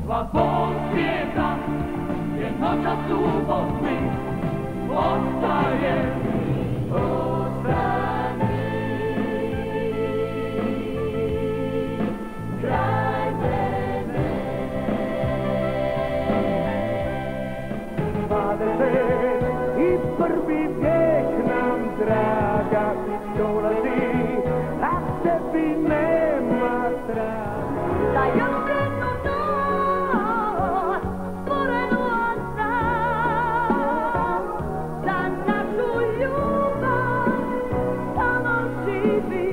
sva bol svijeta je noćas u Bosni, ostaje, ostani kraj mene. 21. vijek nam, draga, dolazi, a tebi nema traga. Da još jednu noć stvorenu ostav, da našu ljubav samo živi.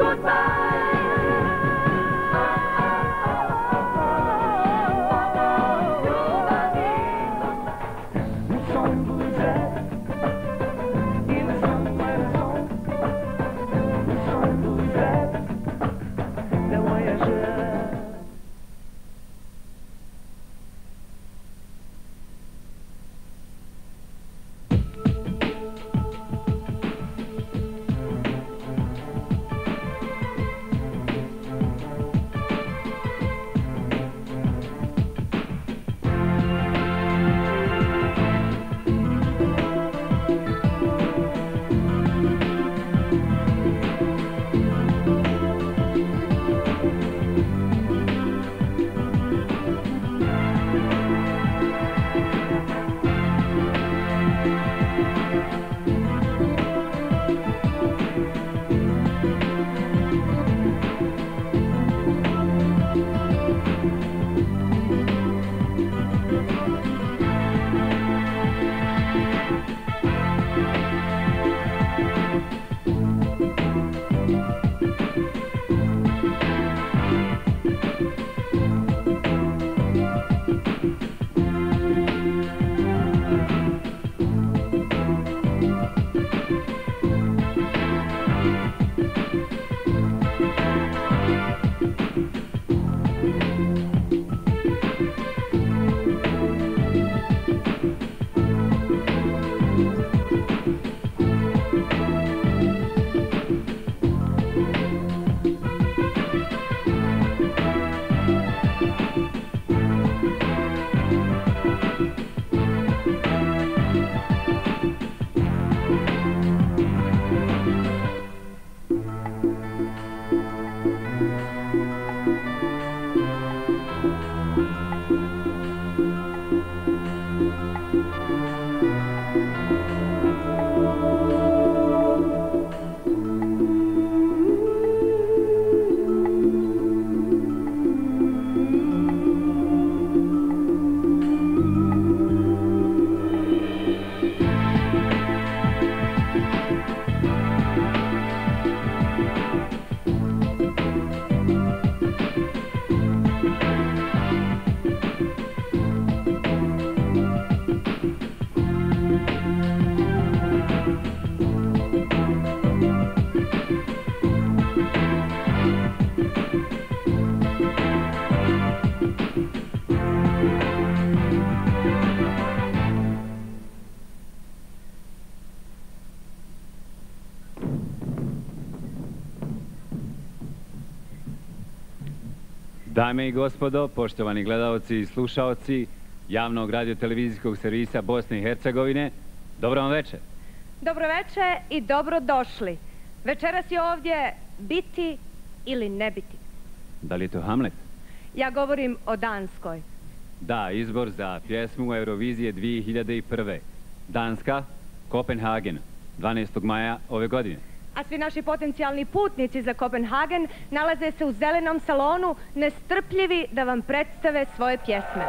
Dame i gospodo, poštovani gledalci i slušaoci javnog radio-televizijskog servisa Bosne i Hercegovine, dobro vam večer. Dobro večer i dobro došli. Večeras je ovdje biti ili ne biti. Da li je to Hamlet? Ja govorim o Danskoj. Da, izbor za pjesmu Eurovizije 2001. Danska, Kopenhagen, 12. maja ove godine. A svi naši potencijalni putnici za Kopenhagen nalaze se u zelenom salonu, nestrpljivi da vam predstave svoje pjesme.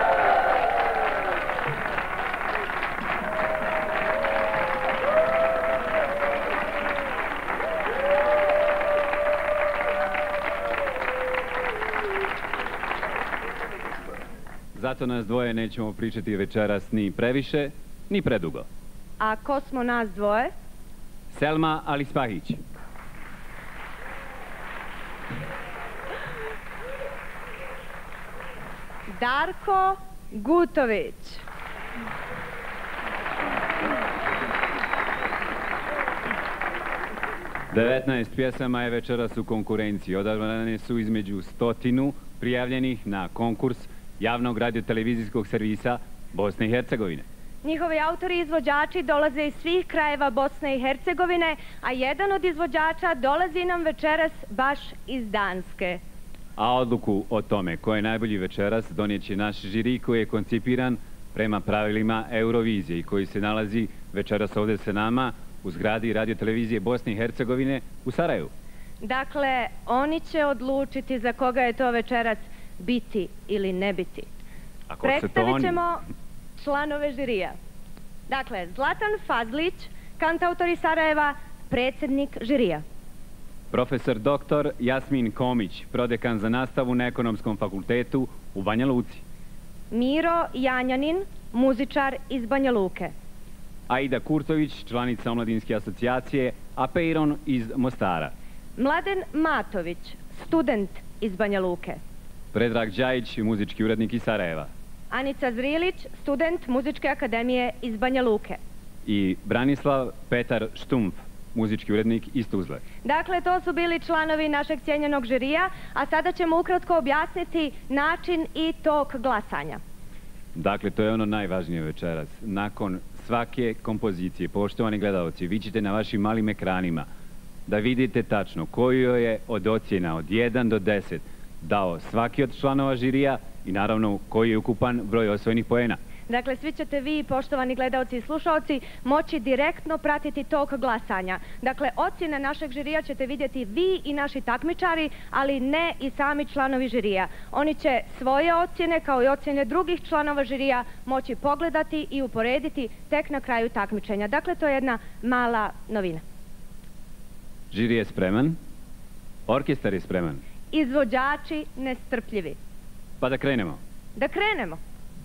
Zato nas dvoje nećemo pričati večeras ni previše, ni predugo. A ko smo nas dvoje? Selma Alispahić. Darko Gutović. Devetnaest pjesama je večeras u konkurenciji. Odabrane su između 100 prijavljenih na konkurs javnog radiotelevizijskog servisa Bosne i Hercegovine. Njihovi autori i izvođači dolaze iz svih krajeva Bosne i Hercegovine, a jedan od izvođača dolazi nam večeras baš iz Danske. A odluku o tome ko je najbolji večeras donijet će naš žiri koji je koncipiran prema pravilima Eurovizije i koji se nalazi večeras ovdje sa nama u zgradi radiotelevizije Bosne i Hercegovine u Sarajevu. Dakle, oni će odlučiti za koga je to večeras biti ili ne biti. Predstavit ćemo članove žirija. Dakle, Zlatan Fazlić, kantautor iz Sarajeva, predsjednik žirija. Profesor doktor Jasmin Komić, prodekan za nastavu na Ekonomskom fakultetu u Banja Luci. Miro Janjanin, muzičar iz Banja Luke. Aida Kurtović, članica Omladinske asocijacije, a Pejron iz Mostara. Mladen Matović, student iz Banja Luke. Predrag Đajić, muzički urednik iz Sarajeva. Anica Zrilić, student Muzičke akademije iz Banja Luke. I Branislav Petar Štumf, muzički urednik iz Tuzle. Dakle, to su bili članovi našeg cijenjenog žirija, a sada ćemo ukratko objasniti način i tok glasanja. Dakle, to je ono najvažnije večeras. Nakon svake kompozicije, poštovani gledalci, vi ćete na vašim malim ekranima da vidite tačno koju je od ocjena od 1 do 10 dao svaki od članova žirija i naravno koji je ukupan broj osvojenih poena. Dakle, svi ćete vi, poštovani gledalci i slušalci, moći direktno pratiti tok glasanja. Dakle, ocjene našeg žirija ćete vidjeti vi i naši takmičari, ali ne i sami članovi žirija. Oni će svoje ocjene, kao i ocjene drugih članova žirija, moći pogledati i uporediti tek na kraju takmičenja. Dakle, to je jedna mala novina. Žiri je spreman, orkestar je spreman. Izvođači nestrpljivi. Pa da krenemo. Da krenemo.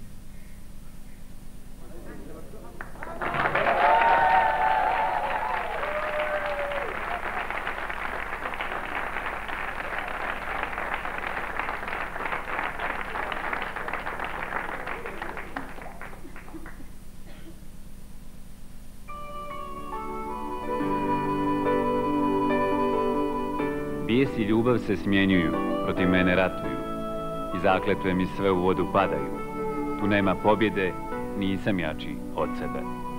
Bijes i ljubav se smjenjuju, protiv mene ratuju i zakletve mi sve u vodu padaju. Tu nema pobjede, nisam jači od sebe.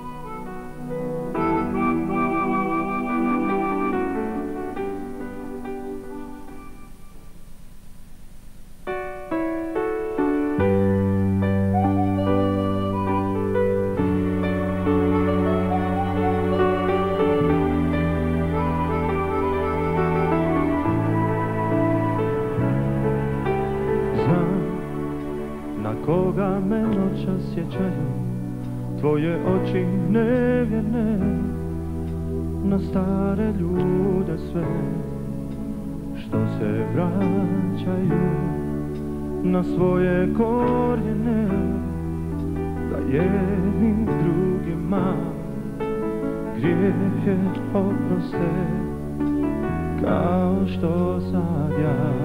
Koga me noćas sjećaju tvoje oči nevjerne, na stare ljude sve što se vraćaju na svoje korijene, da jedni drugima grijehe oproste, kao što sad ja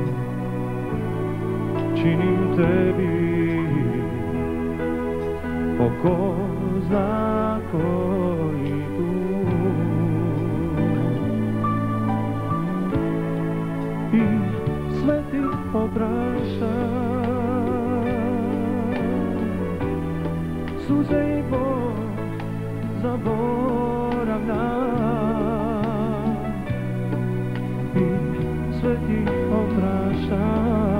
činim tebi po ko zna koji put. I sve ti opraštam, suze i bol zaboravljam. I sve ti opraštam,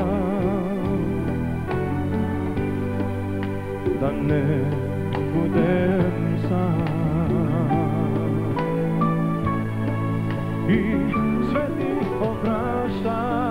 da ne budem sam. I sve ti opraštam,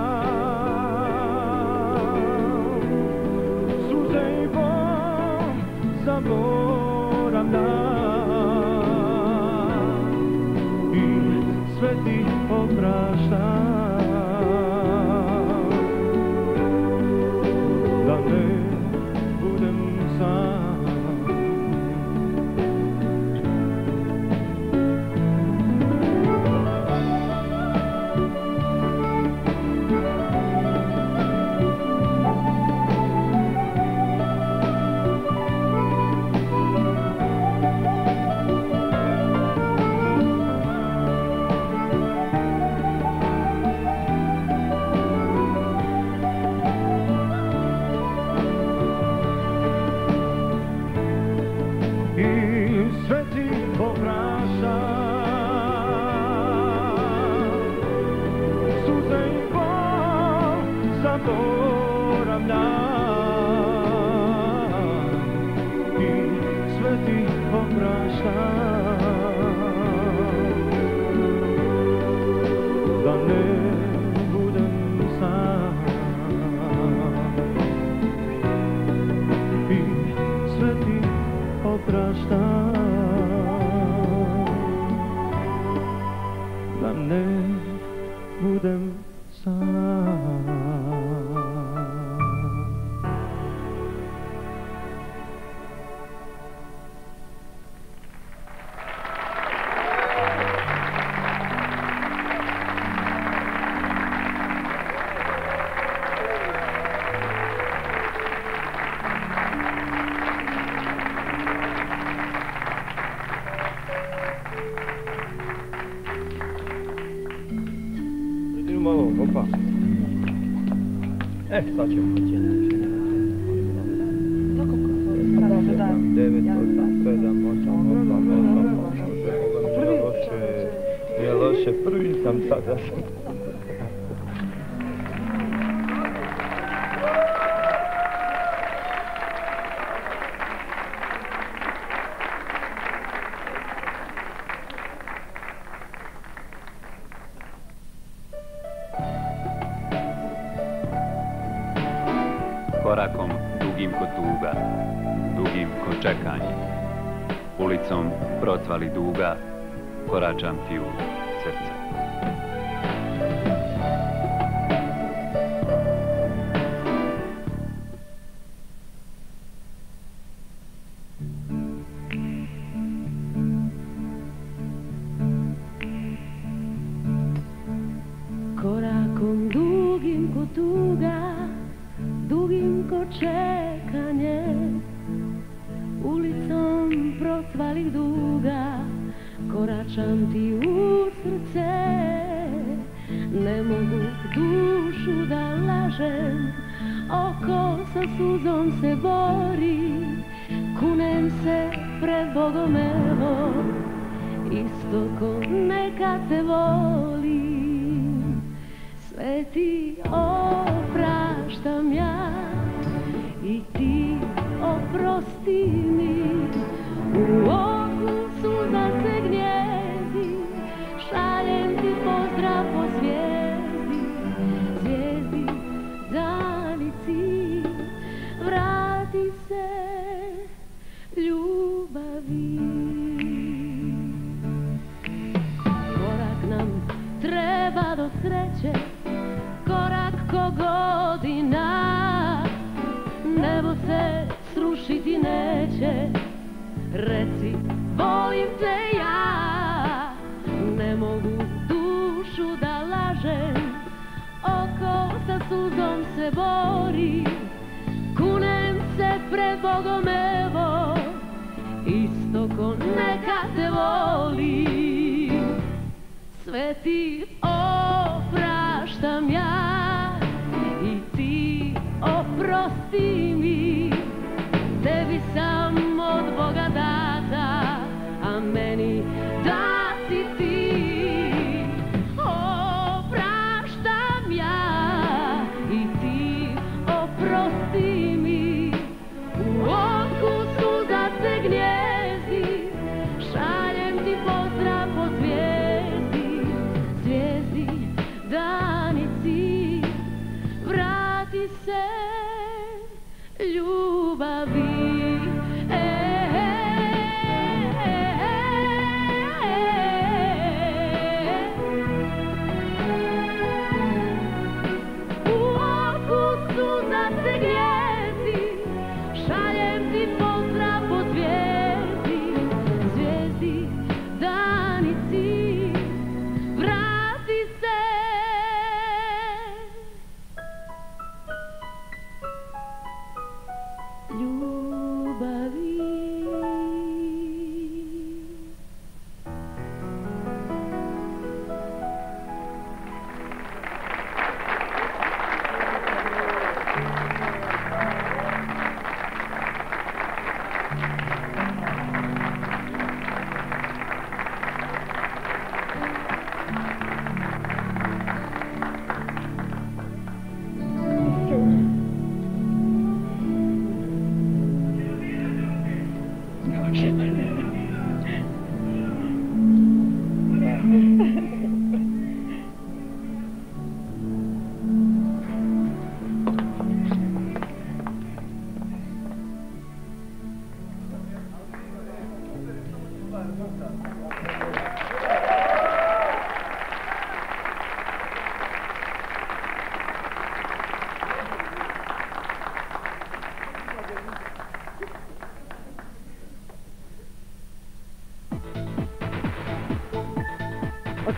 zaboravljam i sve ti opraštam, da ne budem sam i sve ti opraštam, da ne budem sam. Malo, opa. Sad ćemo početi. 9, 8, 7, 8, nije loše, prvi sam sada. Korakom dugim ko tuga, dugim ko čekanje, ulicom procvali duga, koračam ti u srce. Korakom dugim ko tuga, dugim ko čekanje, ulicom procvalih duga, koračam ti u srce. Ne mogu dušu da lažem, oko sa suzom se bori, kunem se pred Bogom, evo, isto ko nekad te volim. Sve ti opraštam ja i ti oprosti mi. U oku suza se gnjezdi, šaljem ti pozdrav po zvijezdi, zvijezdi danici, vrati se ljubavi. Korak nam treba do sreće, korak ko godina, nebo se srušiti neće. Reci, volim te ja, ne mogu dušu da lažem, oko sa suzom se bori, kunem se pred Bogom, evo, isto ko nekad te volim. Sve ti opraštam ja i ti oprosti mi. Tebi sam od Boga data, a meni da si ti. Opraštam ja i ti oprosti mi. U oku suza se gnjezdi, šaljem ti pozdrav po zvijezdi, zvijezdi da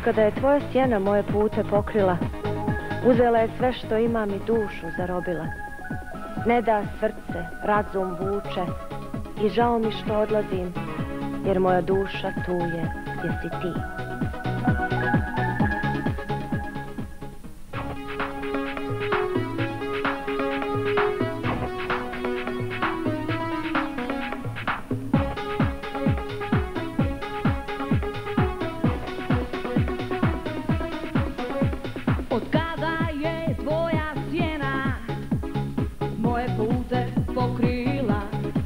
Otkada je tvoja sjena moje pute pokrila, uzela je sve što imam i dušu zarobila. Ne da srce, razum vuče i žao mi što odlazim, jer moja duša tu je gdje si ti. Pokrila,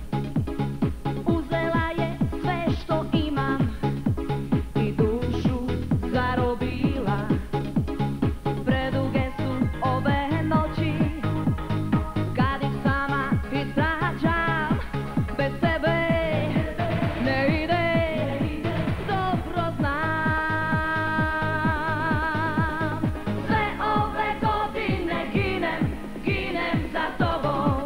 uzela je sve što imam i dušu zarobila. Preduge su ove noći, kad ih sama istrađam. Bez tebe ne ide, dobro znam. Sve ove godine ginem za tobom.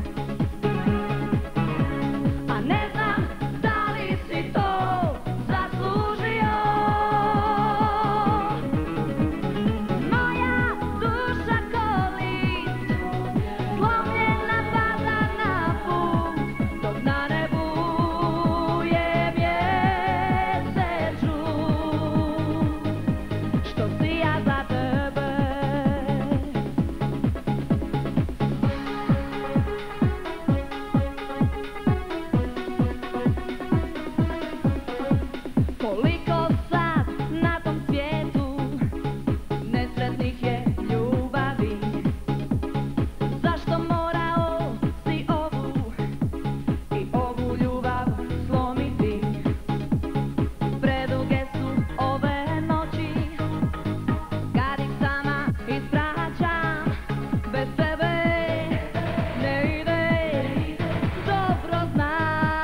Koliko sad na tom svijetu nesretnih je ljubavi, zašto morao si ovu i ovu ljubav slomiti? Preduge su ove noći, kad ih sama ispraćam. Bez tebe ne ide, dobro znam.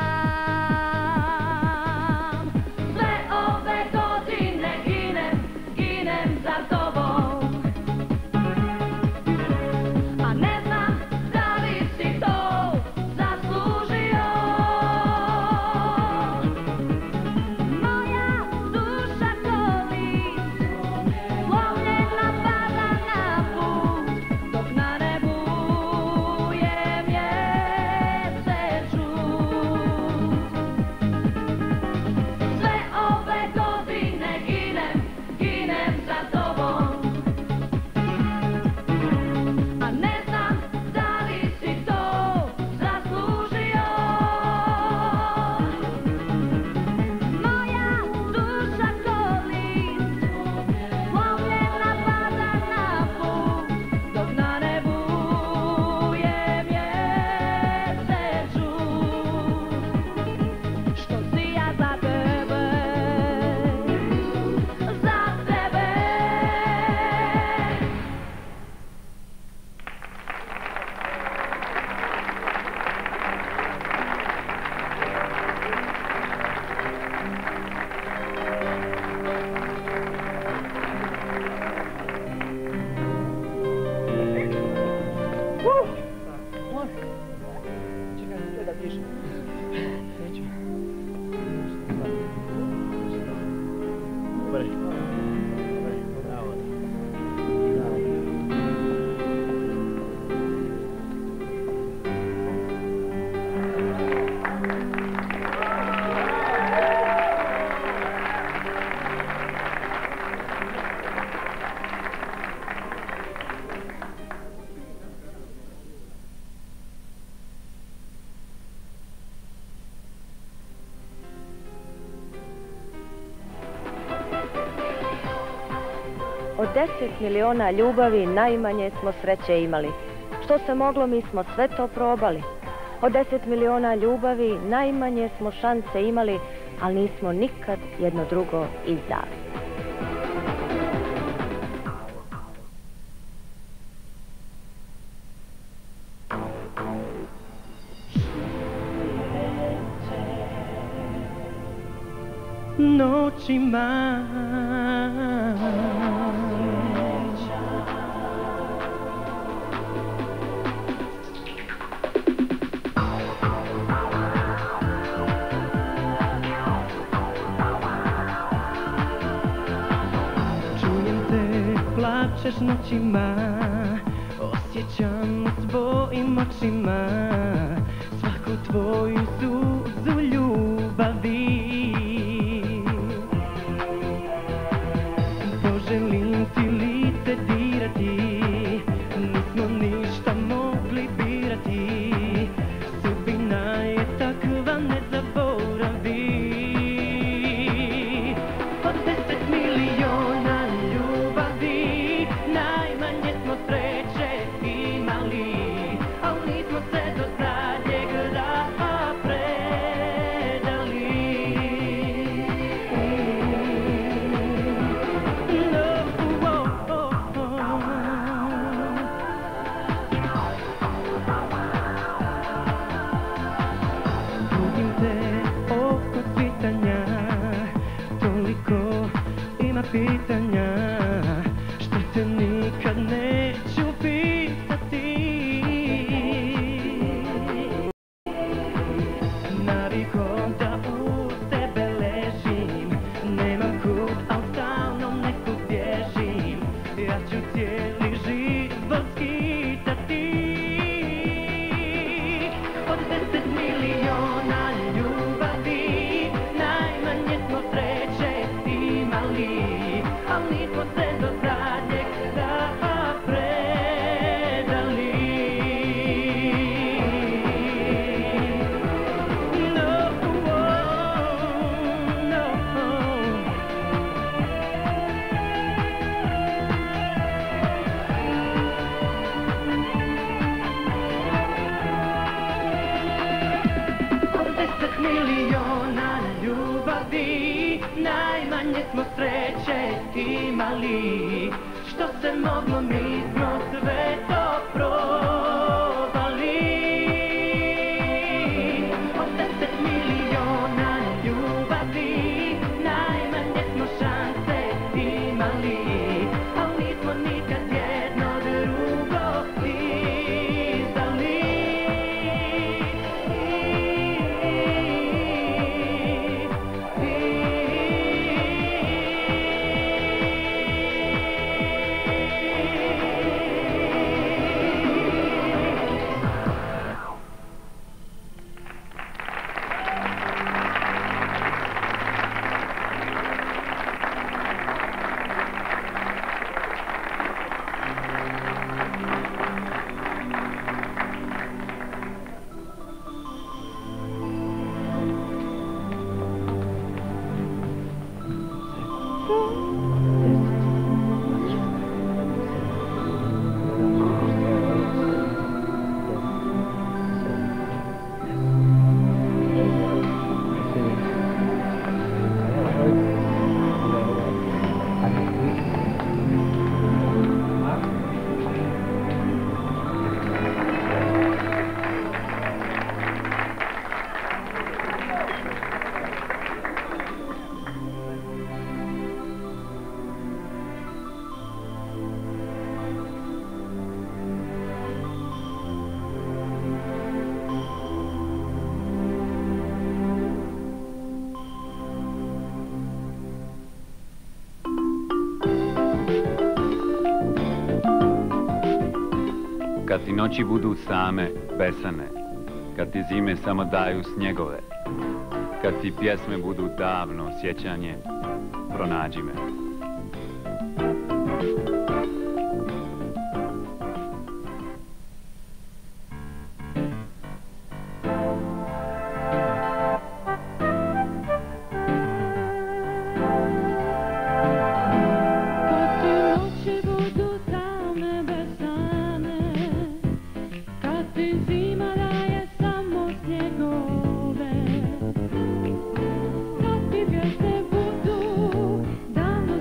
Od 10 miliona ljubavi najmanje smo sreće imali. Što se moglo, mi smo sve to probali. Od 10 miliona ljubavi najmanje smo šanse imali, ali nismo nikad jedno drugo izdali. Noćima kažeš noćima, osjećam u svojim očima svaku tvoju suzu ljubavi. Poželim ti lice dirati, nismo ništa mogli birati, sudbina je takva, ne zaboravi. Od 10 miliona ljubavi najmanje smo sreće imali, al nismo se do zadnjeg daha predali. Budim te oko svitanja, toliko ima pitanja što te nikad neću pitati. Navikom da u tebe ležim, nemam kud, al stalno nekud bježim, ja ću cijeli život skitati. Od 10 miliona ljubavi najmanje smo sreće imali, al nismo se do zadnjeg daha predali. No, no. Od 10 miliona ljubavi najmanje smo sreće imali, što se moglo mi smo sve to probali. Od 10 miliona ljubavi najmanje smo šanse imali, al nismo nikad jedno drugo izdali. Kad ti noći budu same, besane, kad ti zime samo daju snjegove, kad ti pjesme budu davno sjećanje, pronađi me. Dame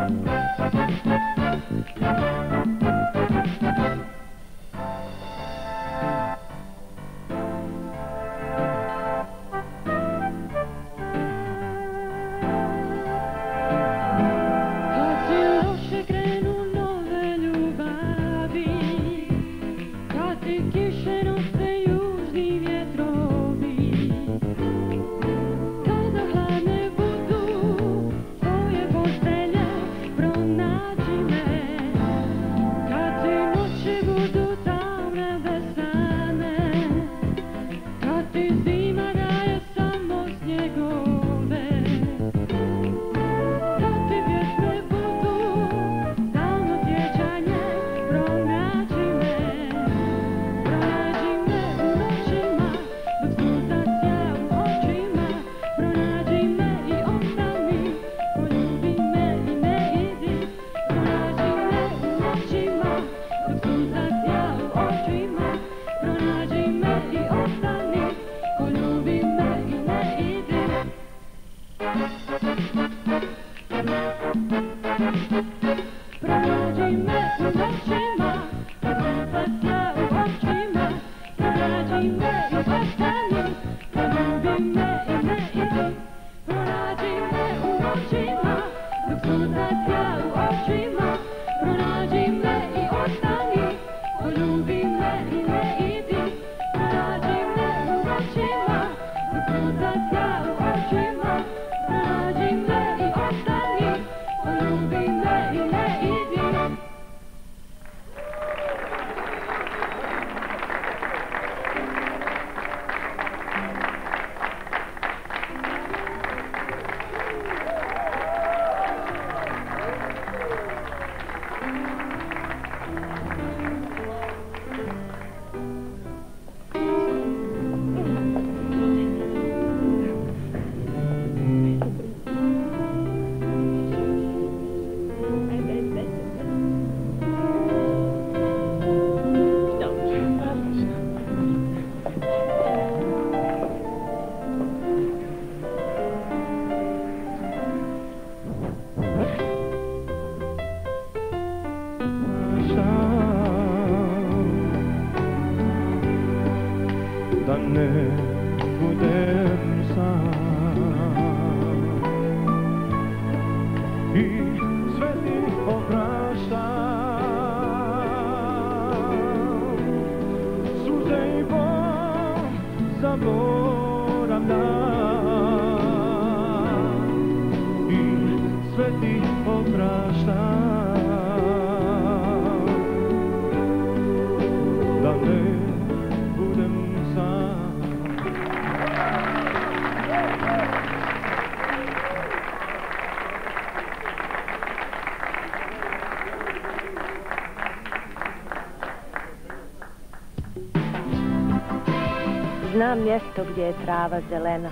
Znam mjesto gdje je trava zelena,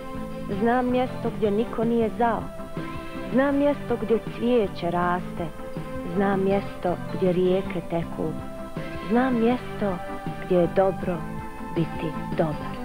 znam mjesto gdje niko nije zao, znam mjesto gdje cvijeće raste, znam mjesto gdje rijeke teku, znam mjesto gdje je dobro biti dobar.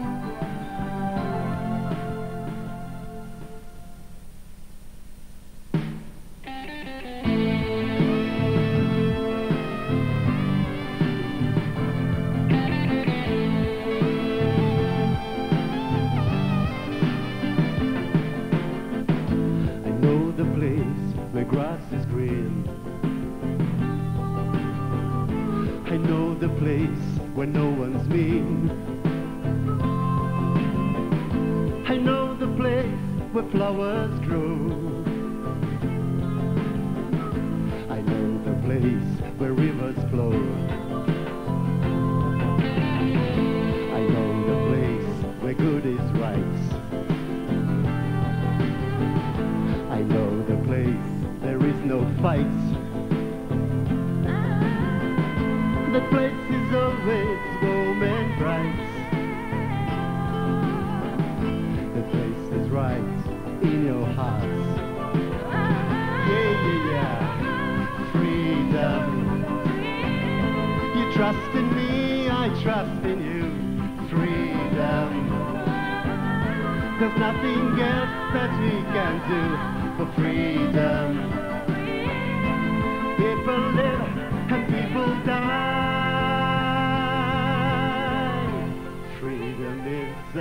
There's nothing else that we can do for freedom.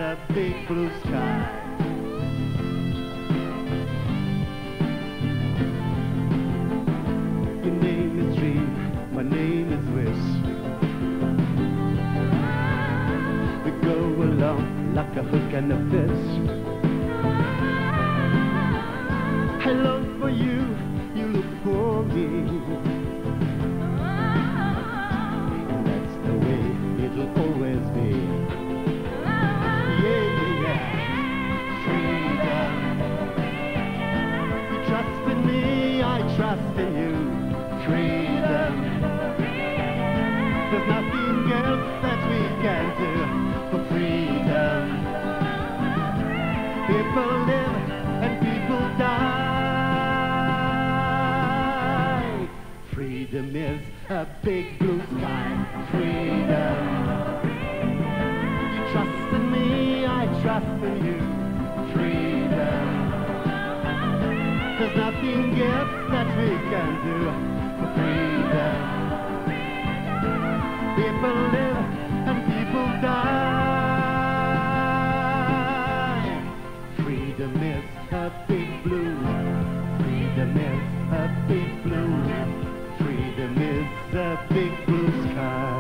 a big blue sky. Your name is dream, my name is wish. We go along like a hook and a fish. I long for you, you look for me. And that's the way it'll always be. Yeah, yeah, freedom. You trust in me, I trust in you. Freedom. There's nothing else that we can do for freedom. People live and people die. Freedom is a big blue sky. Freedom. You trust in me, I trust in you. Freedom. There's nothing else that we can do for freedom. People live and people die. Freedom is a big blue. Freedom is a big blue. Freedom is a big blue sky.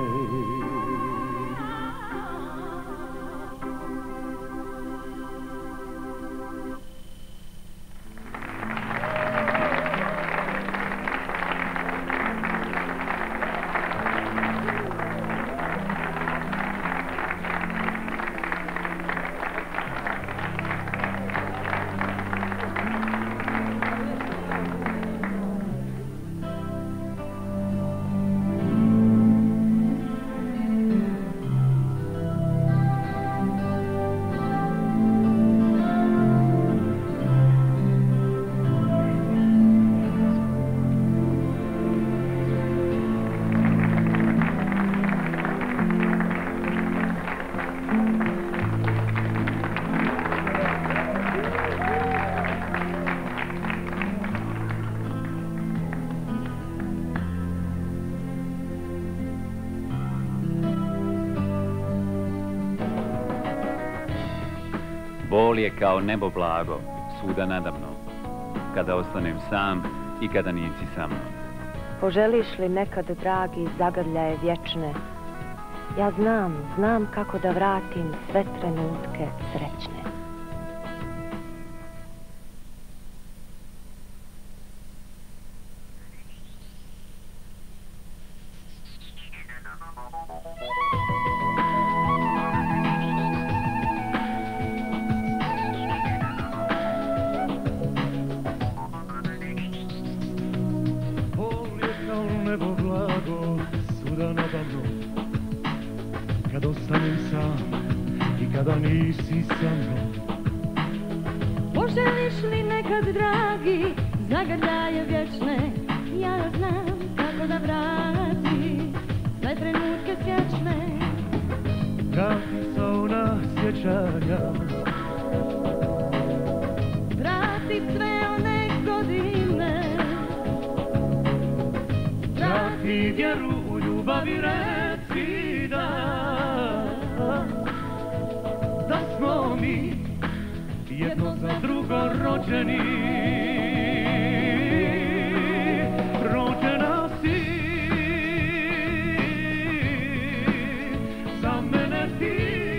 Bol je kao nebo blago, svuda nadamno, kada ostanem sam i kada nisi sa mnom. Poželiš li nekad, dragi, zagrljaje vječne? Ja znam kako da vratim sve trenutke srećne. Kad ostanem sam i kada nisi sa mnom. Poželiš li nekad, dragi, zagrljaje vječne? Ja znam kako da vrati sve trenutke srećne. Vrati se ona sjećanja, vrati sve one godine, vrati vjeru u ljubav i reci da smo mi jedno za drugo rođeni. Rođena si za mene ti.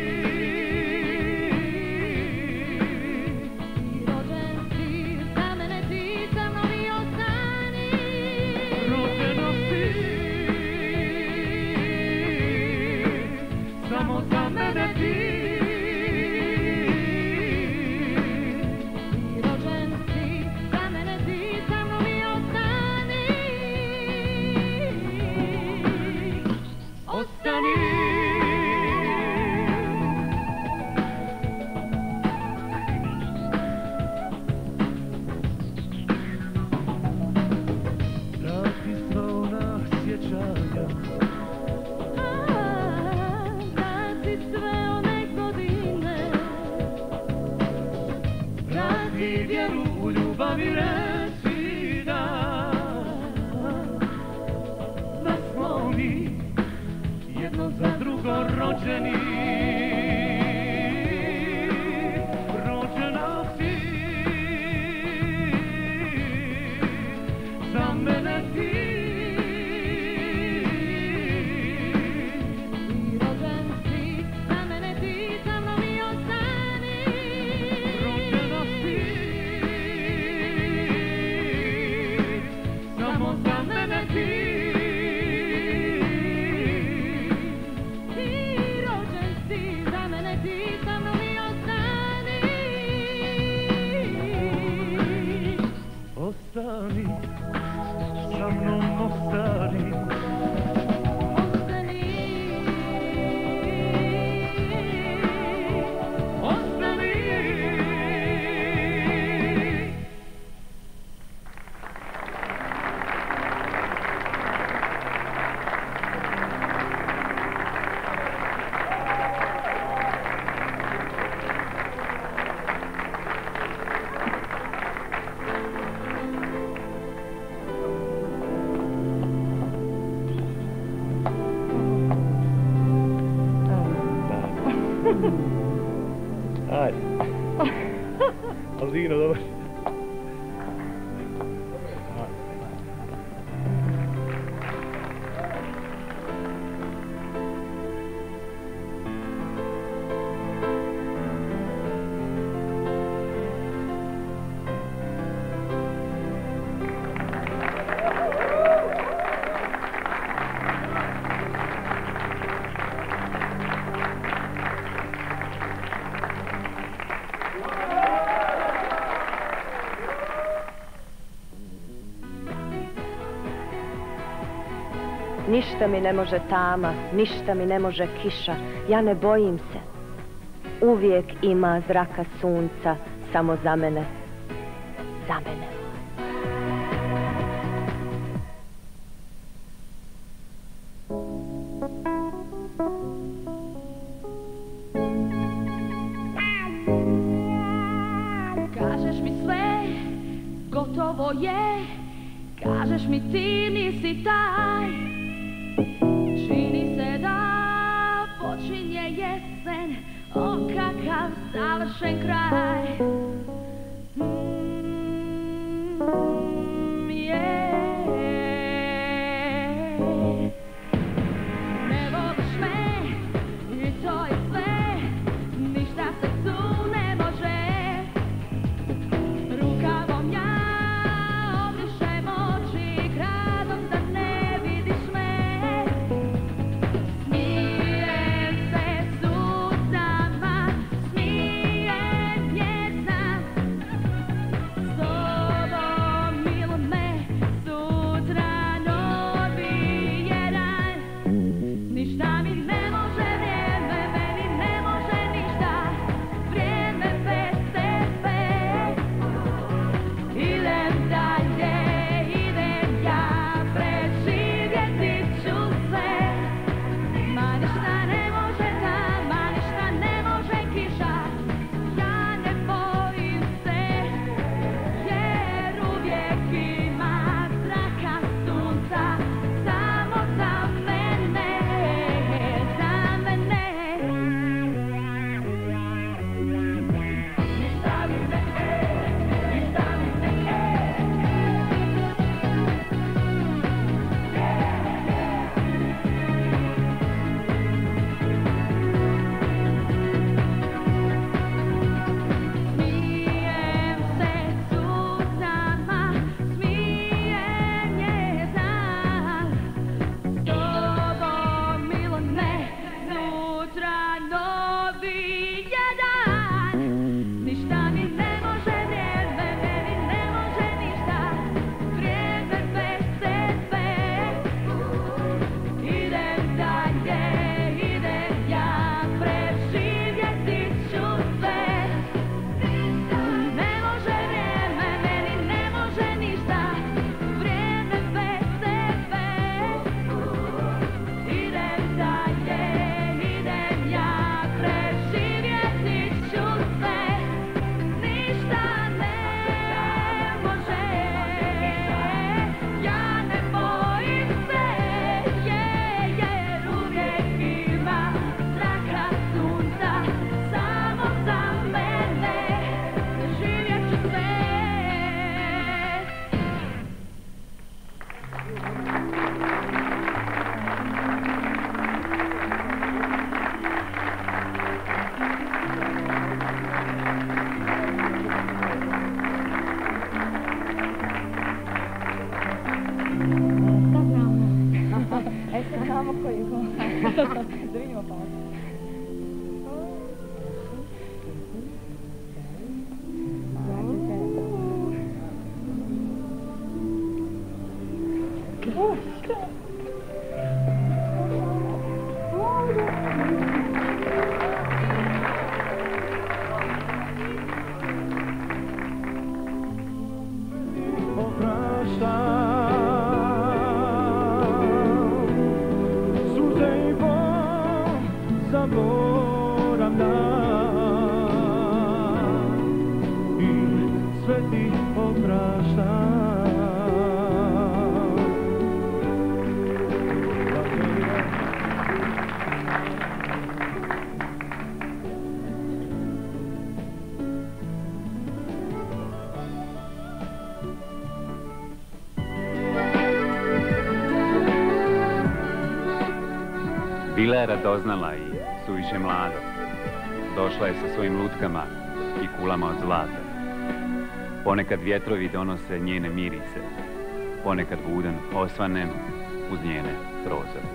rođen si za mene ti, sa mnom i ostani. Rođena si samo za mene ti. Rođen si za za mene ti. Rođen si, za mene ti, sa mnom i ostani. Rođena si, samo za mene ti. Ti rođen si, za mene ti, sa mnom i ostani. Ostani, sa mnom ostani. Ostani. Ajde. Ali digno, dobro. Ništa mi ne može tama, ništa mi ne može kiša, ja ne bojim se. Uvijek ima zraka sunca, samo za mene, za mene. Kažeš mi sve, gotovo je. Kažeš mi ti nisi taj. Čini se da počinje jesen. O, kakav savršen kraj. Ne voliš me i to je sve. Ništa se tu ne može. Rukavom ja obrišem oči gradom da ne vidiš me. Smijem se suzama, smijem pjesama. Znamo koji je. Da vidimo pa. Bila je radoznala i suviše mlada. Došla je sa svojim lutkama i kulama od zlata. Ponekad vjetrovi donose njene mirise. Ponekad budan osvanem uz njene prozore.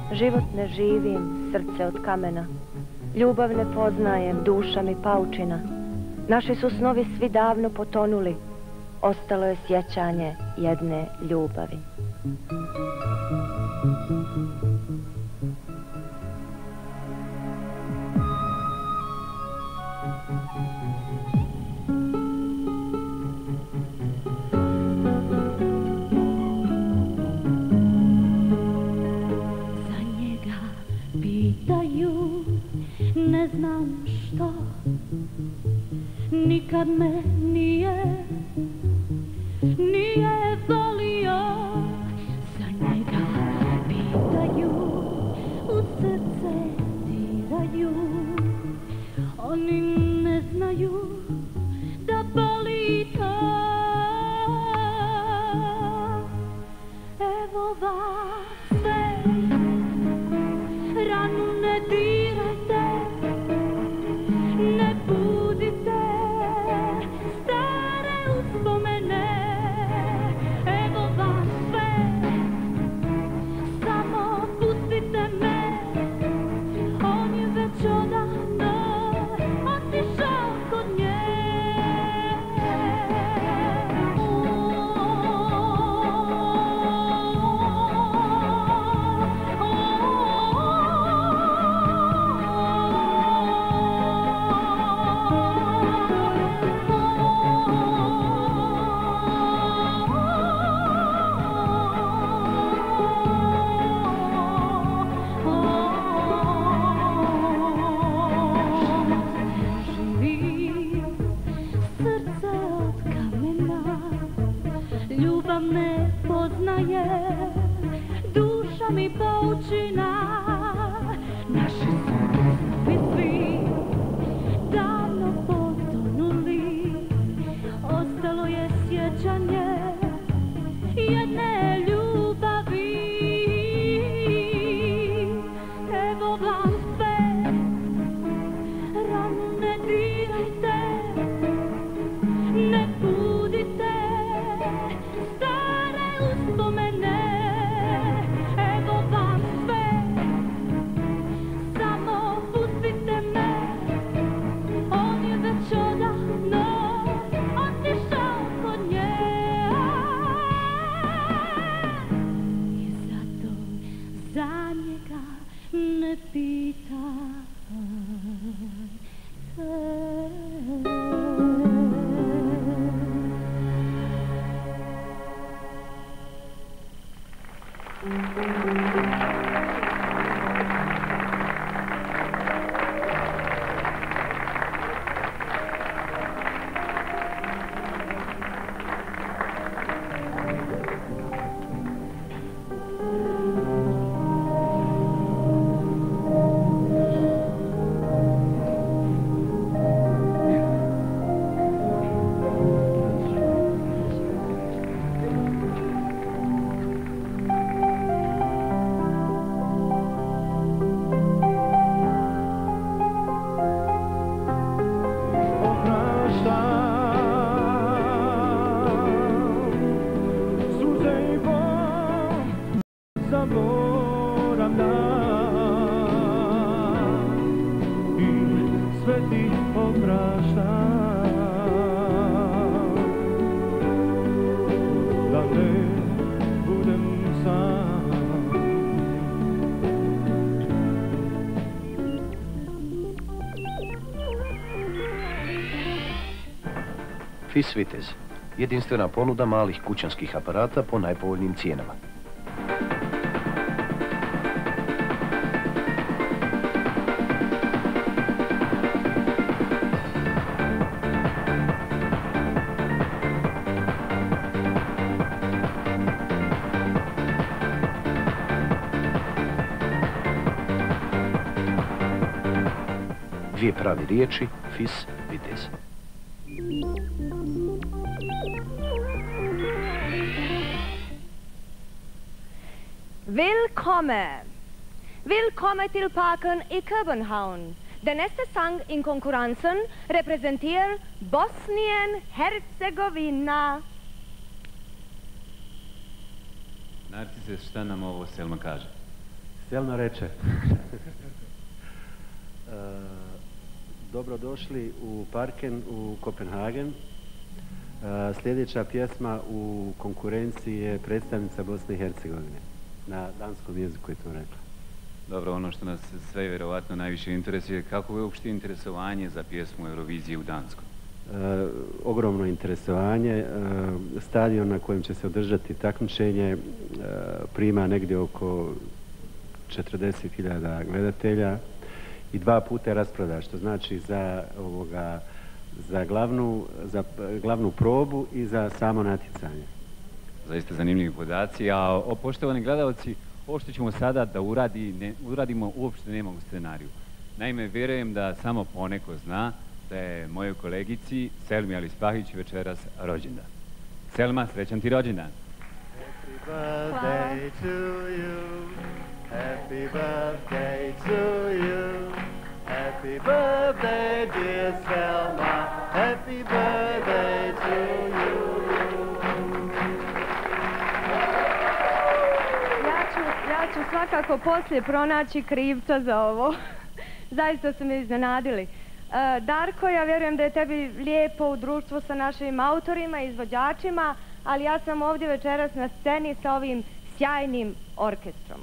Život ne živim, srce od kamena. Ljubav ne poznajem, duša mi paučina. Naši su snovi svi davno potonuli. Ostalo je sjećanje jedne ljubavi. Ne znam što, nikad me nije volio. Za njega pitaju, u srce diraju. Oni ne znaju da boli to. Evo vas sve, ranu ne dirajte. Ne budite stare uspomene. Evo vas sve, samo pustite me. On je već odavno otišao kod nje. Ljubav ne poznaje, duša mi poučina. Naši su snovi svi davno potonuli. Ostalo je sjećanje jedne ljubavi. Evo vam sve, ranu ne dirajte. Ne budite stare uspomene. Evo vam sve, samo pustite me. On je već odavno otišao kod nje. I zato za njega ne pitam te. Fis Vitez, jedinstvena ponuda malih kućanskih aparata po najpovoljnijim cijenama. Dvije prave riječi, Fis Vitez. Willkommen! Willkommen till Parken i Köbenhavn. Der nächste Sang in Konkurrenzen repräsentiert Bosnien-Herzegovina. Narcise, šta nam ovo Selma kaže? Selno reče. Dobrodošli u Parken u Kopenhagen. Sljedeća pjesma u konkurenciji je predstavnica Bosne i Hercegovine. Na danskom jeziku je to rekla. Dobro, ono što nas sve vjerovatno najviše interesuje, kako je uopšte interesovanje za pjesmu Eurovizije u Danskoj? Ogromno interesovanje. Stadion na kojem će se održati takmičenje prima negdje oko 40.000 gledatelja i 2 puta je rasprodaja, što znači za glavnu probu i za samo natjecanje. Zaista zanimljivi podaci, a poštovani gledalci, ovo što ćemo sada da uradimo uopšte nema u scenariju. Naime, vjerujem da samo poneko zna da je mojoj kolegici Selmi Alispahić večeras rođendan. Selma, srećan ti rođendan! Happy birthday to you, happy birthday to you, happy birthday dear Selma, happy birthday to you. Ja ću svakako poslije pronaći krivca za ovo. Zaista su me iznenadili. Darko, ja vjerujem da je tebi lijepo u društvu sa našim autorima i izvođačima, ali ja sam ovdje večeras na sceni sa ovim sjajnim orkestrom.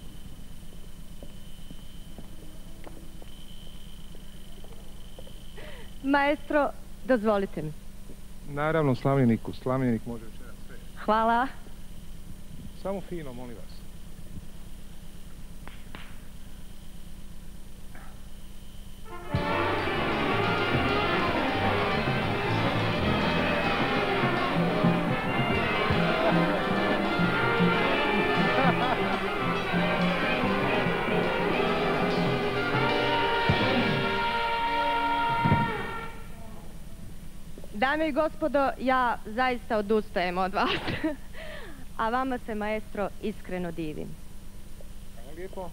Maestro, dozvolite mi. Naravno, Slavljenik može večeras sve. Hvala. Samo fino, molim vas. Dame i gospodo, ja zaista odustajem od vas. A vama se, maestro, iskreno divim. Hvala lijepo.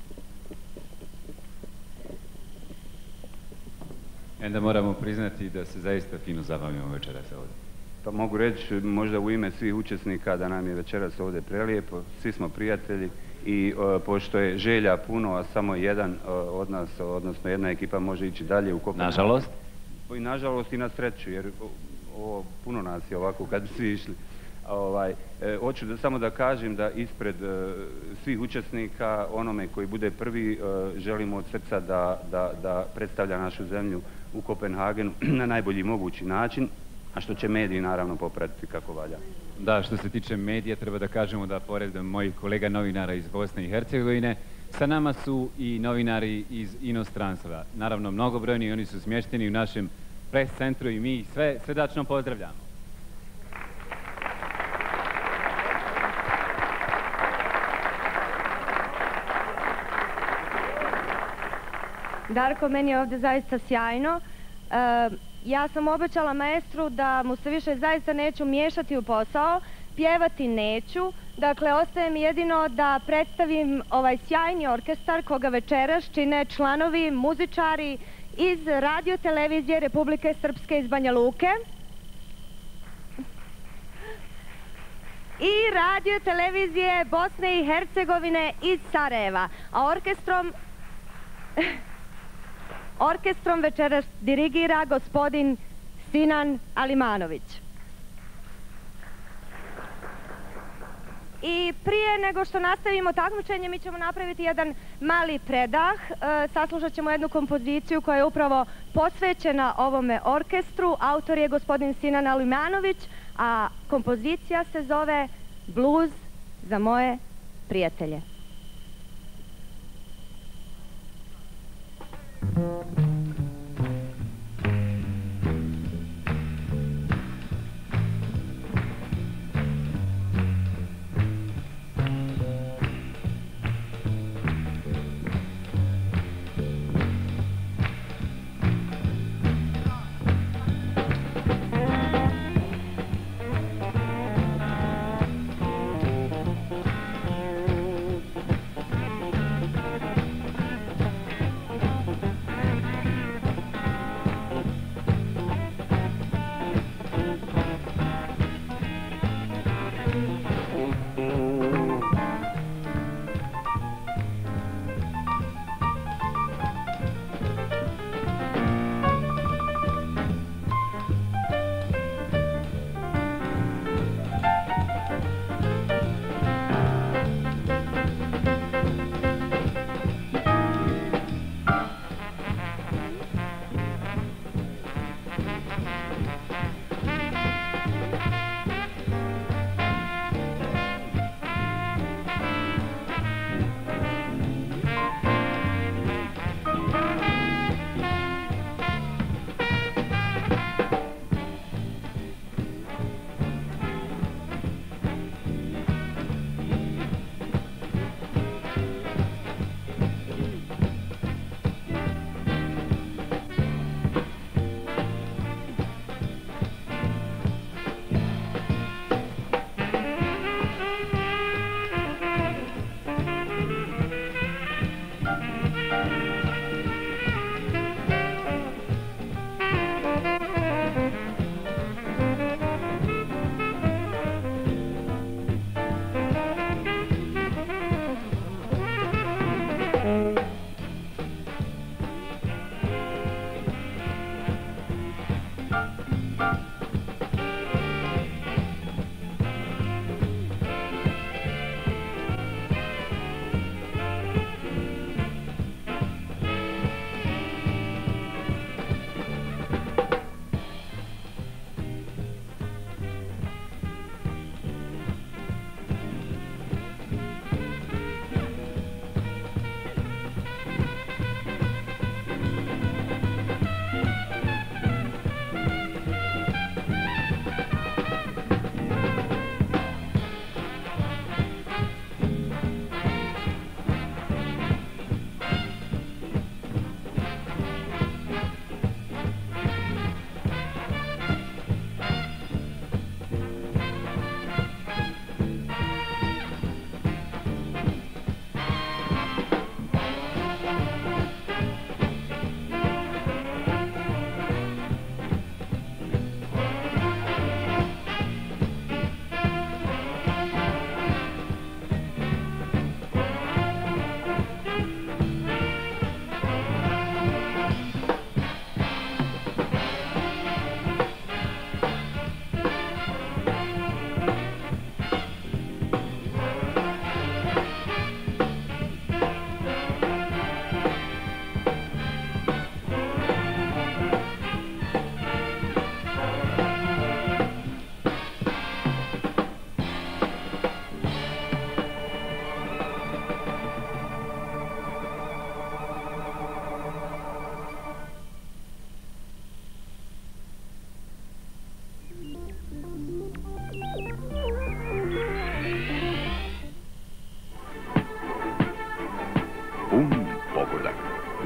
Onda moramo priznati da se zaista fino zabavimo večeras ovdje. Pa mogu reći možda u ime svih učesnika da nam je večeras ovdje prelijepo, svi smo prijatelji i pošto je želja puno, a samo jedan od nas, odnosno jedna ekipa može ići dalje u Kopenhagen. Nažalost? I nažalost i na sreću, jer puno nas je ovako kad bi svi išli. Hoću samo da kažem da ispred svih učesnika, onome koji bude prvi, želimo od srca da predstavlja našu zemlju u Kopenhagenu na najbolji mogući način, a što će mediji naravno popratiti kako valja. Da, što se tiče medija, treba da kažemo da pored mojih kolega novinara iz Bosne i Hercegovine, sa nama su i novinari iz inostranstva. Naravno, mnogobrojni i oni su smješteni u našem press centru i mi ih sve srdačno pozdravljamo. Darko, meni je ovdje zaista sjajno. Ja sam obećala maestru da mu se više zaista neću miješati u posao, pjevati neću. Dakle, ostaje mi jedino da predstavim ovaj sjajni orkestar koga večeras čine članovi, muzičari iz Radio televizije Republike Srpske iz Banja Luke i Radio televizije Bosne i Hercegovine iz Sarajeva. A orkestrom večeras dirigira gospodin Sinan Alimanović. I prije nego što nastavimo takmičenje, mi ćemo napraviti jedan mali predah. Saslušat ćemo jednu kompoziciju koja je upravo posvećena ovome orkestru. Autor je gospodin Sinan Alimanović, a kompozicija se zove Bluz za moje prijatelje.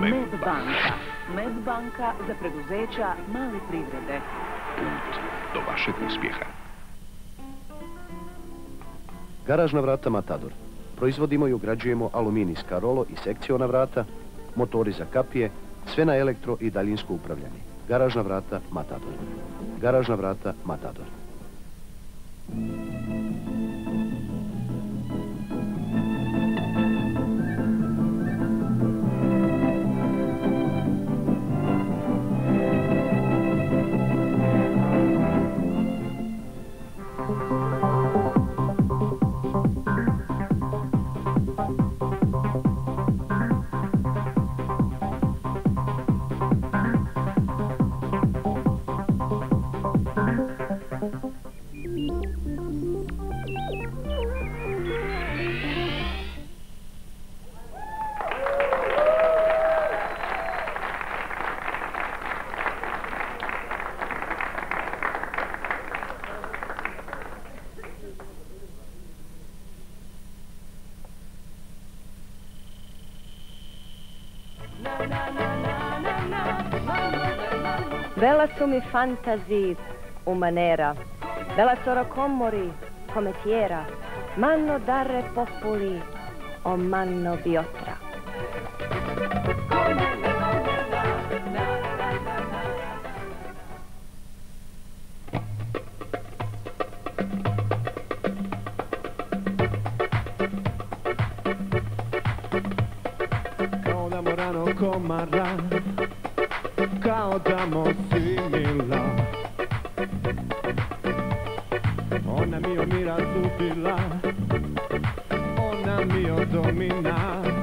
Medbanka. Medbanka za preduzeća male privrede. Put do vašeg uspjeha. Garažna vrata Matador. Proizvodimo i ugrađujemo aluminijska rolo i sekciona vrata, motori za kapije, sve na elektro i daljinsko upravljanje. Garažna vrata Matador. Garažna vrata Matador. Bella su mi fantasi umanera, bella sora comori come tiera, manno darre popoli o manno biotra. Kao da morano komara, kao da mosimila. Ona mi omira zubila, ona mi odomina.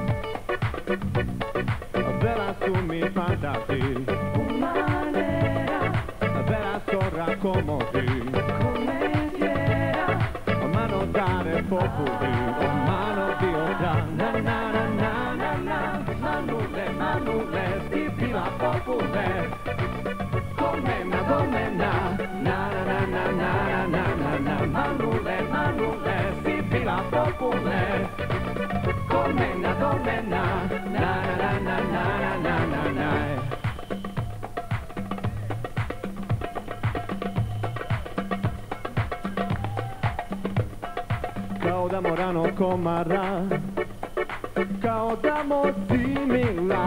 Bella su mi fantasi umanera, bella sora comodi come tiera, mano dare popoli, mano di otra. Na na na na na na, manule manule, stipila popule, comena, na na na na na na na na, manule manule, stipila popule, comena, na na na na na na na na. Kao da morano komara, kao da mosimila.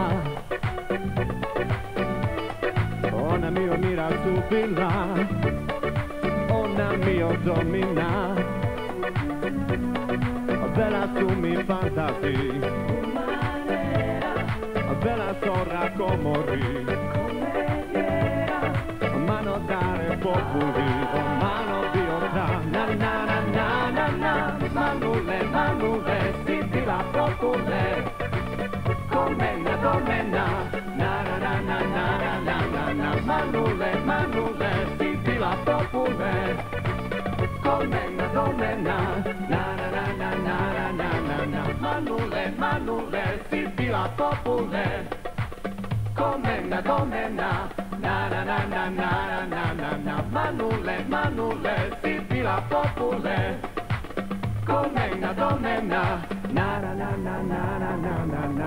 Ona mi omira zubila, ona mi odomina. Bella su mi fantasi umanera, bella sora comori come tiera, mano dare popoli o mano di otra. Na na na na na na, manule manule, stipila popule, comena na na na na na na na na, manule manule, stipila popule, comena na na na na na na na na, manule manule, stipila popule, comena na na na na na na na na, manule manule, stipila popule, comena na na na na na na na na.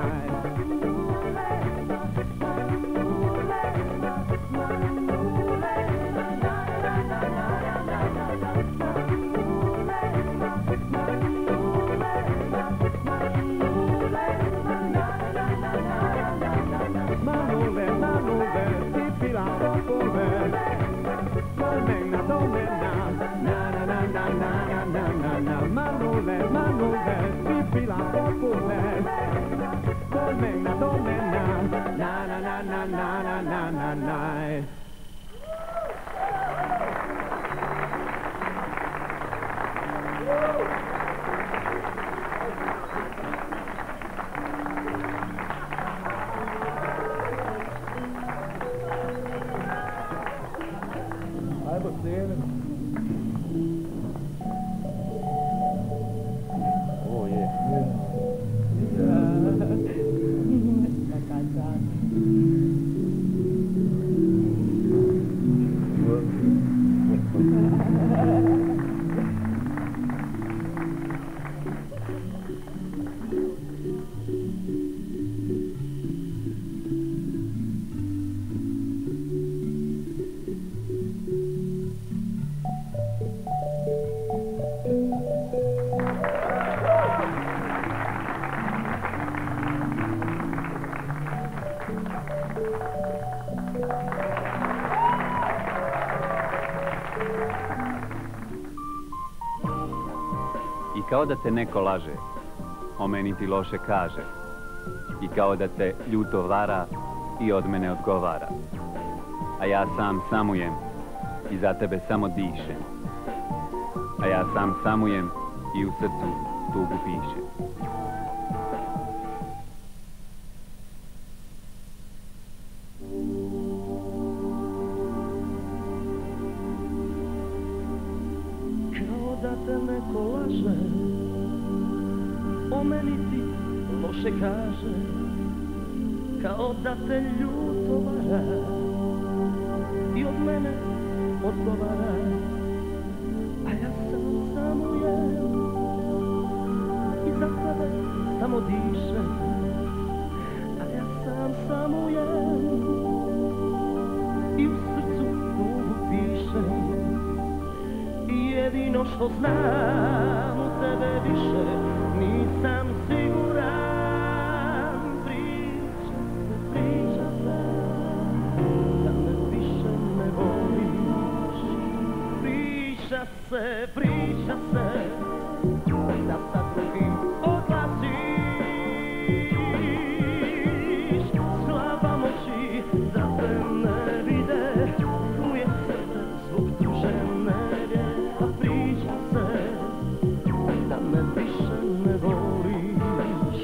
Manule, manule, stipila popule, comena na na na na na na na na, manule, manule, stipila popule, comena Kao da te neko laže, o meni ti loše kaže. I kao da te ljuto vara i od mene odgovara. A ja sam samujem i za tebe samo dišem. A ja sam samujem i u srcu tugu pišem. Kao da te neko laže, o meni ti loše kaže. Kao da te ljuto vara i od mene odgovara. A ja sam samujem i za tebe samo dišem. A ja sam samujem i u srcu tugu pišem. I jedino što znam u tebe više nisam siguran. Priča se da me više ne voliš. Priča se da sa drugim odlaziš. Slavam oči da te ne vide, truje srce zbog tužene vjere. A priča se da me više ne voliš.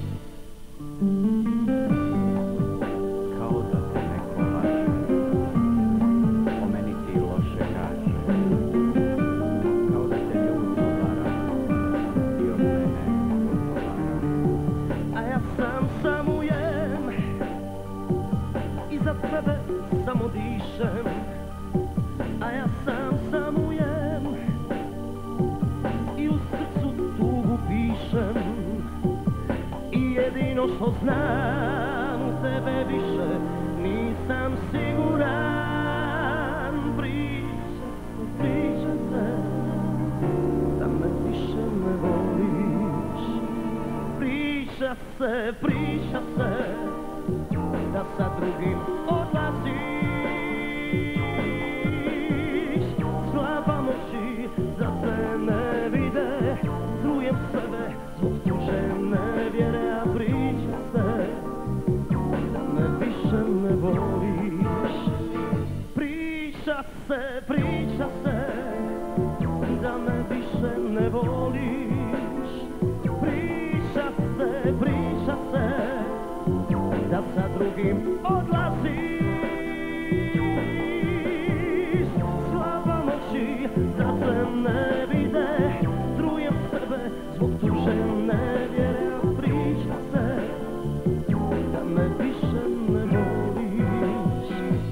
Kao da te neko laže, o meni ti loše kaže. Kao da te ljuto vara i od mene odgovara. A ja sam samujem i za tebe samo dišem. A ja sam samujem i u srcu tugu pišem. I jedino što znam u tebe više nisam siguran. Priča se da me više ne voliš. Priča se da sa drugim odlaziš. Slavam oči da te ne vide, trujem sebe zbog tužene vjere. A priča se da me više ne voliš. Priča se da me više ne voliš. Priča se da sa drugim odlaziš. Slavam oči da te ne vide, trujem sebe zbog tužene vjere. A priča se da me više ne voliš.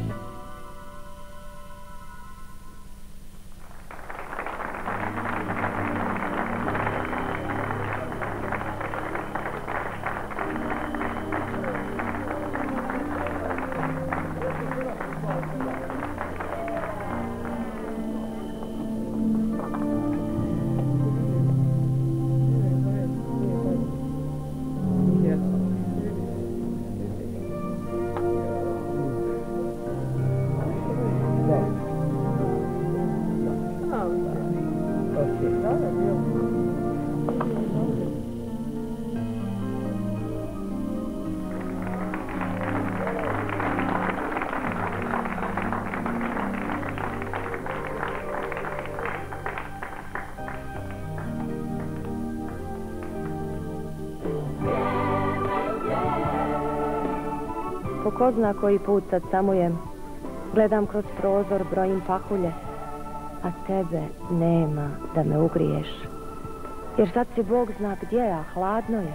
Po ko zna koji put sad samujem, gledam kroz prozor, brojim pahulje, a tebe nema da me ugriješ. Jer sad si Bog zna gdje, a hladno je.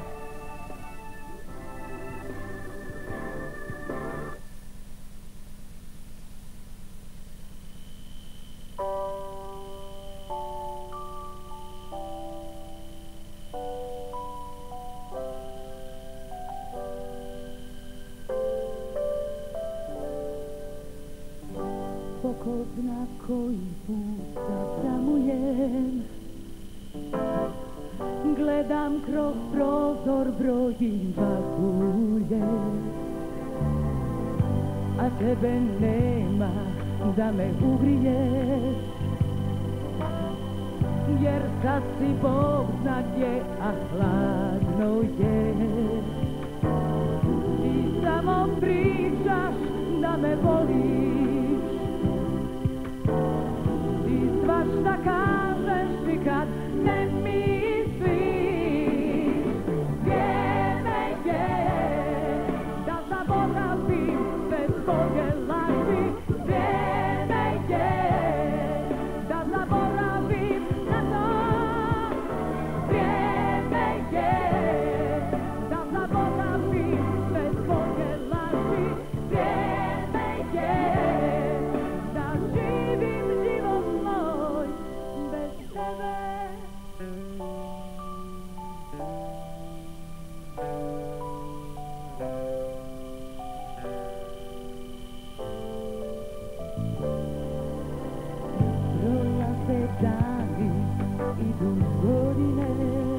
Ko zna koji put sad samujem, gledam kroz prozor, brojim pahulje, a tebe nema da me ugriješ. jer sad si Bog zna gdje, a hladno je. Ti samo pričaš da me voliš, ti svašta kažeš i kad ne misliš. Vrijeme je da zaboravim sve tvoje laži. Vrijeme je da zaboravim na to. Vrijeme je da zaboravim sve tvoje laži. Vrijeme je da živim život moj bez tebe. Prolaze dani, idu godine,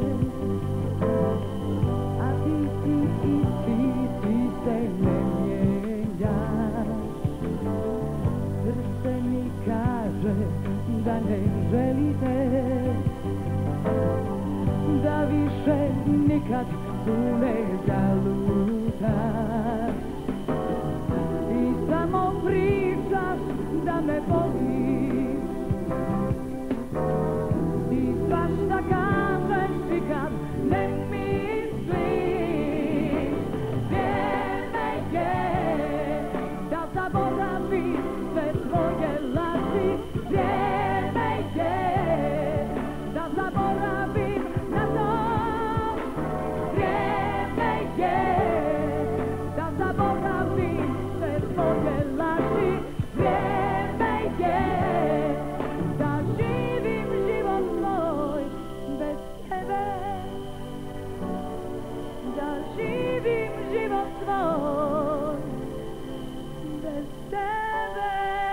a ti si isti, ti se ne mijenjaš. Srce mi kaže da ne želite, da više nikad tu ne zalutaš. I samo pričaš da me voliš, ti svašta kažeš i kad ne misliš. Vrijeme je da zaboravim sve tvoje laži. Vrijeme je da zaboravim na to. Vrijeme je da zaboravim sve tvoje laži. Vrijeme je da živim život moj bez tebe. Da živim život moj bez tebe.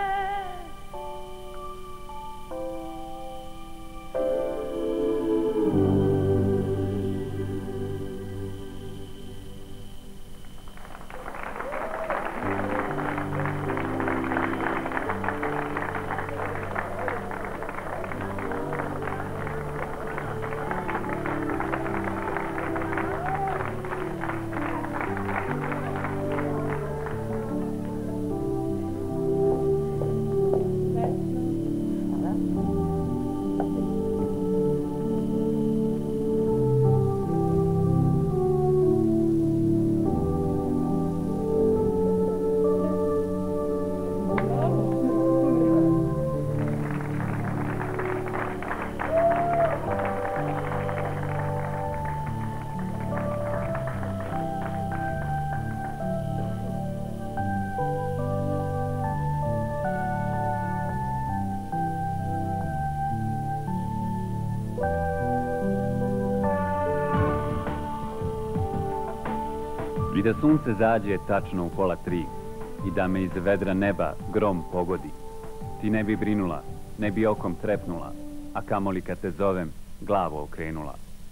I da sunce zađe tačno u 2:30 i da me iz vedra neba grom pogodi, ti ne bi brinula, ne bi okom trepnula, a kamoli kad te zovem, glavu okrenula.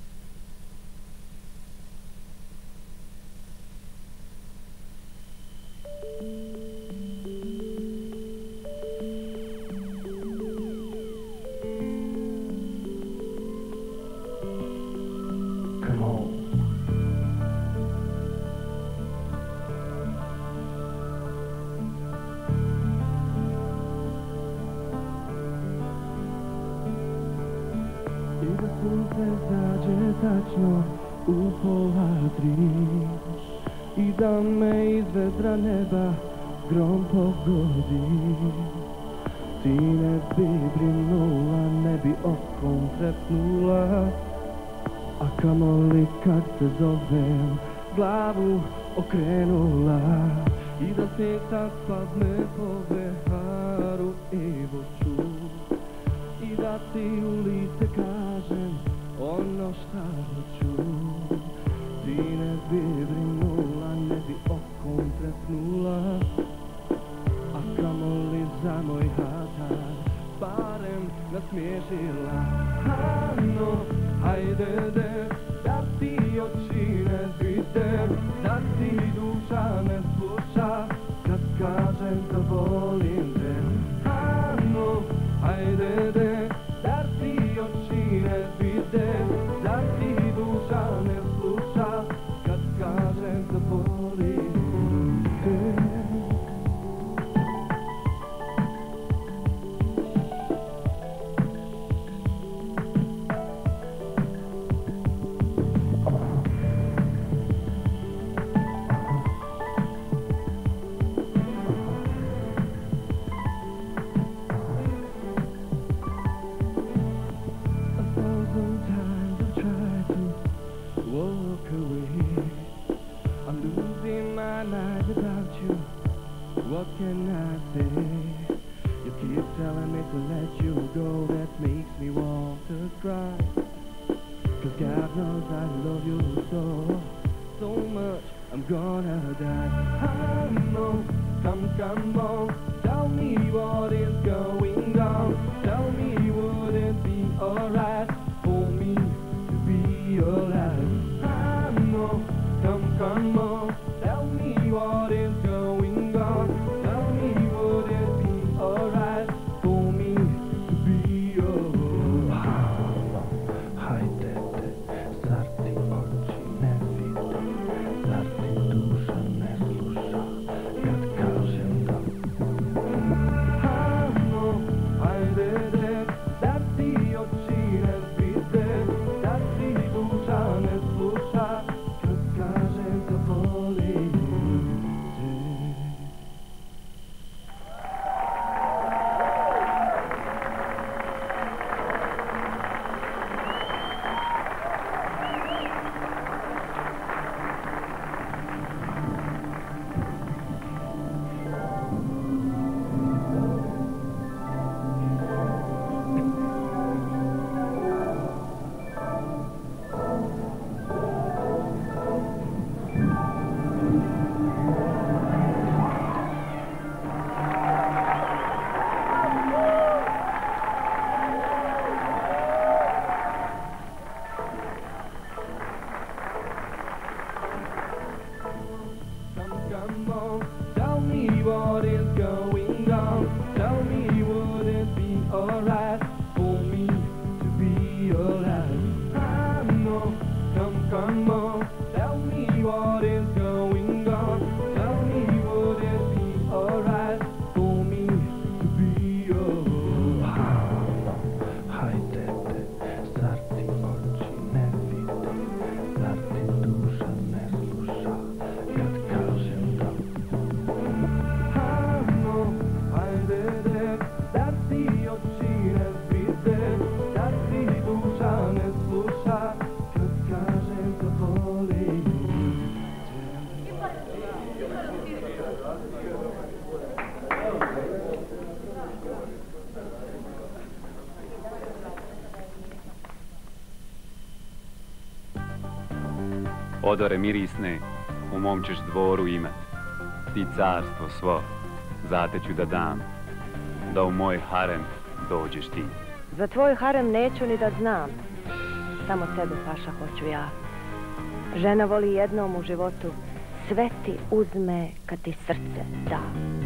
I da sunce zađe tačno u 2:30 i da me iz vedra neba grom pogodi, ti ne bi brinula, ne bi okom trepnula, a kamoli kad te zovem, glavu okrenula. I da svijeta spadne po Beharu i Voću, i da ti u lice kažem ono šta hoću. Ti ne bi brinula, ne bi okom trepnula, a kamoli za moj hatar barem nasmiješila. Ano, hajde de, da ti oči ne vide, da ti duša ne sluša kad kažem da volim te. Ano, hajde de, da ti oči look away. I'm losing my mind without you. What can I say? You keep telling me to let you go. That makes me want to cry. 'Cause God knows I love you so much. I'm gonna die. Come on, come on. Tell me what is going on. Tell me would it be alright for me to be alive? Come on, come on. Tell me what is going on. Tell me would it be alright for me to be alive? Hajdete, zar ti oči ne vide, zar ti duša ne sluša, kad kažem da. Hajdete, zar ti oči ne vide, zar ti duša ne sluša, kad kažem da volim te. Come on, tell me what is going on. Tell me would it be alright for me to be alive? Come on, tell me what is going on. Tell me would it be alright for me to be alive? Hajdete, zar ti oči ne vide, zar ti duša ne sluša, kad kažem da. Hajdete, zar ti oči ne vide, zar ti duša ne sluša, kad kažem da volim Odore mirisne, u mom ćeš dvoru imat. Ti carstvo svo, zate ću da dam, da u moj harem dođeš ti. Za tvoj harem neću ni da znam. Samo tebe, paša, hoću ja. Žena voli jednom u životu. Sve ti uzme kad ti srce da.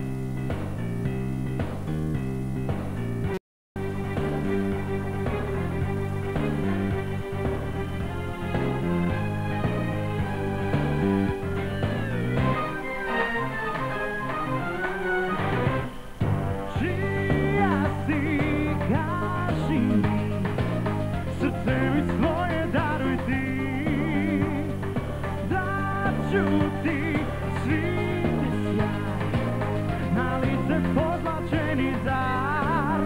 Čija si, kaži mi, srce mi svoje daruj ti, da ću ti sviti sjaj, na lice pozlačeni zar.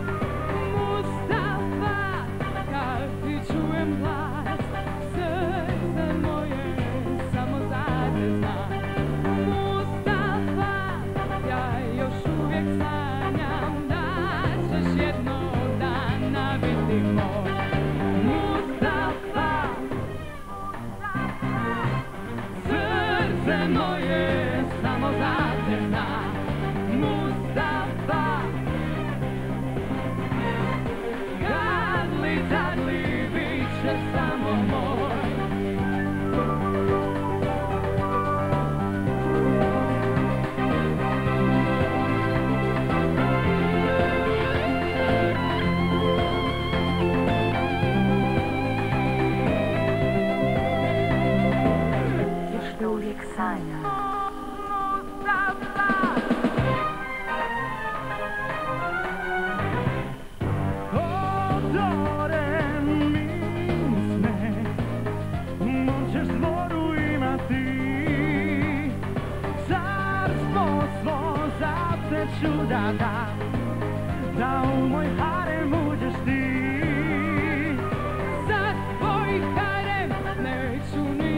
Mustafa, kad ti čujem glas, srce moje samo za te zna. Mustafa, ja još uvijek sanjam da ćeš jednog dana biti moj. Mustafa, srce moje samo za te zna. Mustafa, gadli, dadli, bit će samo moj. Još te uvijek sanjam. Odore mirisne, u mom ćeš dvoru imati. Carstvo svo za te ću da dam, da u moj harem uđeš ti. Za tvoj harem neću ni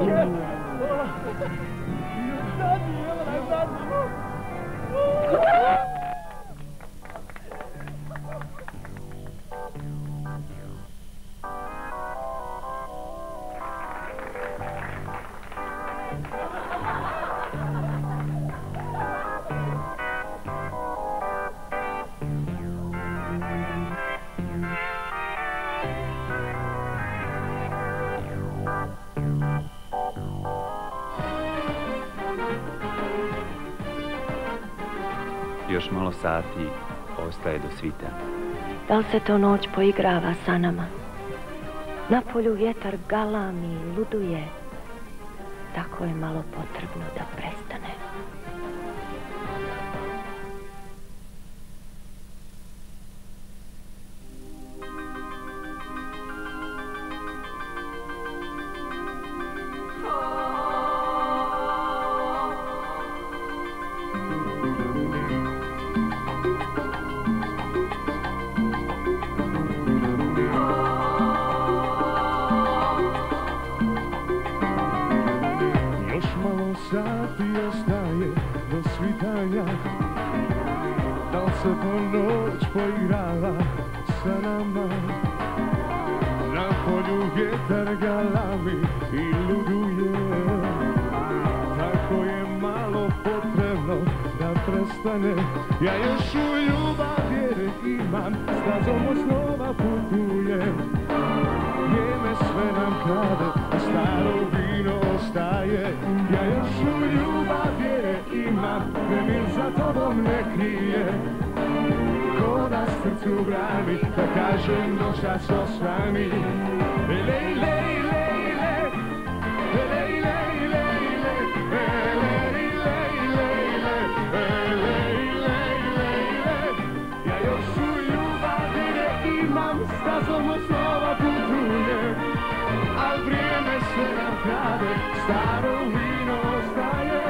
Još malo sati ostaje do svitanja. Da li se to noć poigrava sa nama? Na polju vjetar galami i luduje. Tako je malo potrebno da prestane. Sati ostaje do svitanja. Da li se to noć poigrava sa nama? Na polju vjetar galami i luduje. Tako je malo potrebno da prestane. Ja još u ljubav vjere imam, stazom od snova putujem. Vrijeme sve nam krade, a staro vino ostaje. Ja još u ljubav vjere imam, nemir za tobom ne krije. Ko da srcu brani, da kažem noćas osvani. Lej, lej, lej, lej, lej, lej, lej, lej, lej, lej, lej. Ja još u ljubav vjere imam, stazom od snova putujem. Al vrijeme sve nam krade, staro vino ostaje.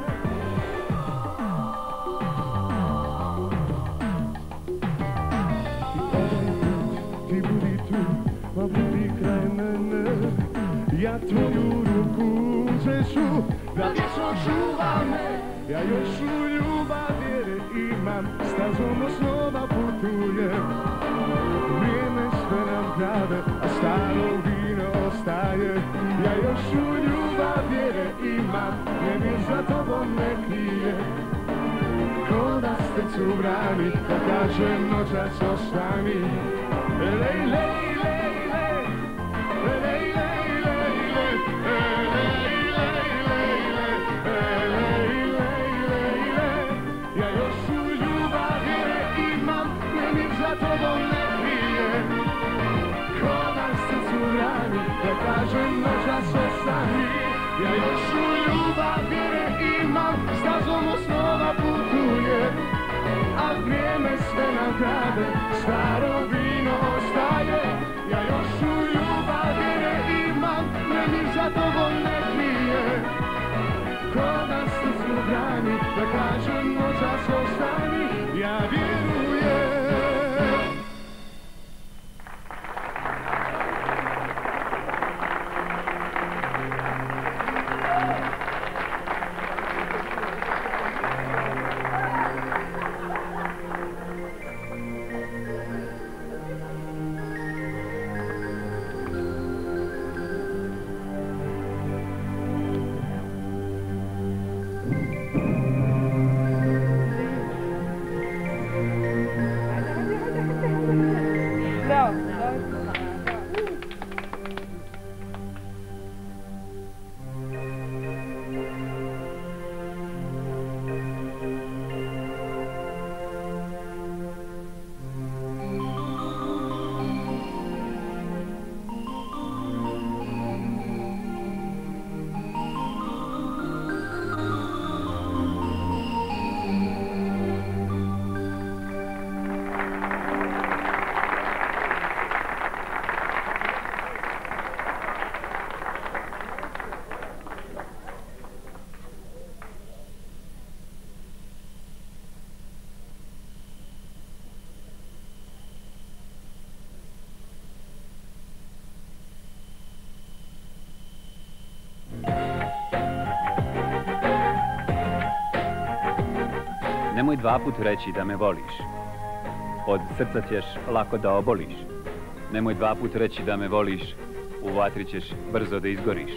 Ti budi tu, pa budi kraj mene. Ja tvoju ruku uzet da vječno čuva me. Ja još u ljubav vjere imam, stazom osnova putujem. Vrijeme sve nam krade, a staro vino ostaje. Ja još u ljubav vjere imam, nemir za tobom ne krije. Ko da srcu brani, da kažem noćas ostani. Lej, lej, lej, lej, lej, lej, lej, lej, lej. Ja još u ljubav vjere imam, nemir za tobom ne krije. Ko da srcu brani, da kažem noćas ostani. Ja još u ljubav vjere imam, stazom osnova putujem. A vrijeme sve nam krade, staro vino ostaje. Ja još u ljubav vjere imam, nemir za tobom ne krije. Ko da srcu brani, da kažem noćas ostani. Ja vjerujem. Nemoj 2 put reći da me voliš. Od srca ćeš lako da oboliš. Nemoj 2 put reći da me voliš. U vatri ćeš brzo da izgoriš.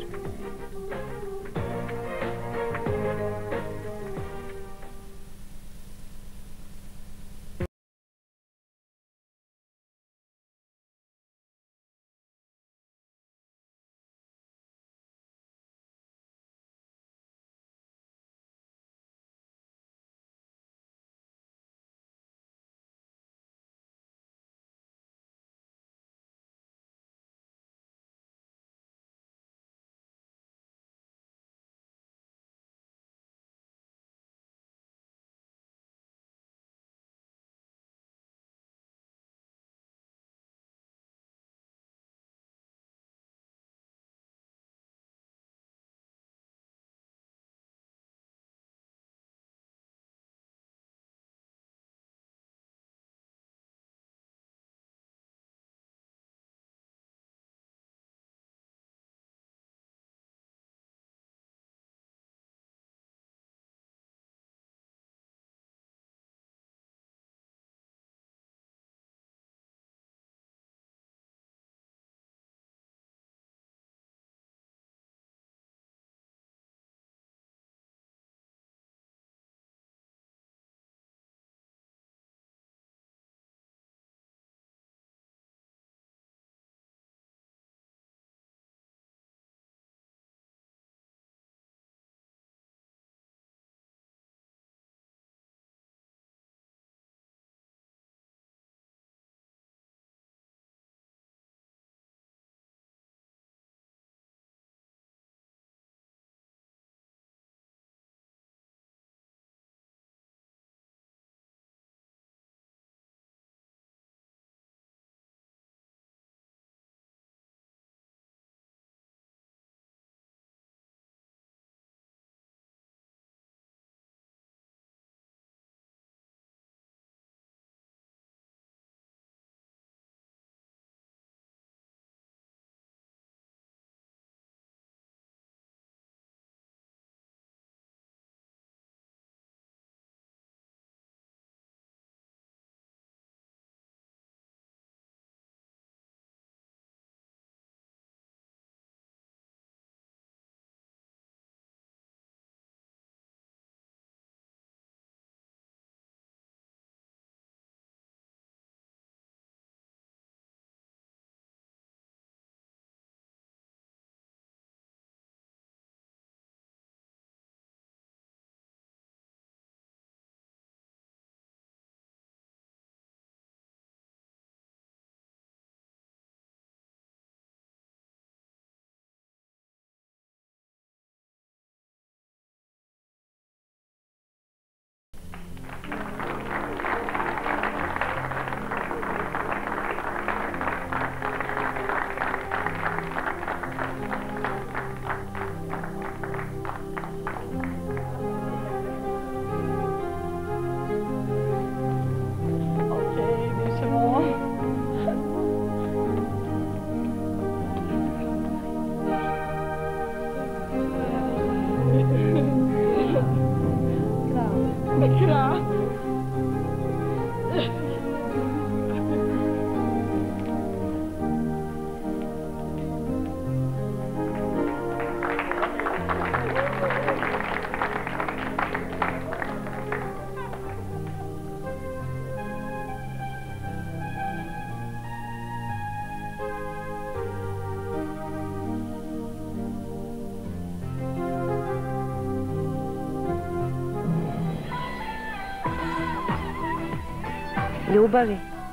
Ljubavi,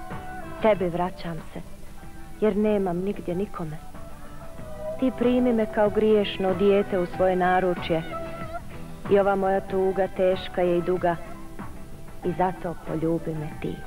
tebi vraćam se, jer nemam nigdje nikome. Ti primi me kao griješno dijete u svoje naručje i ova moja tuga teška je i duga i zato poljubi me ti.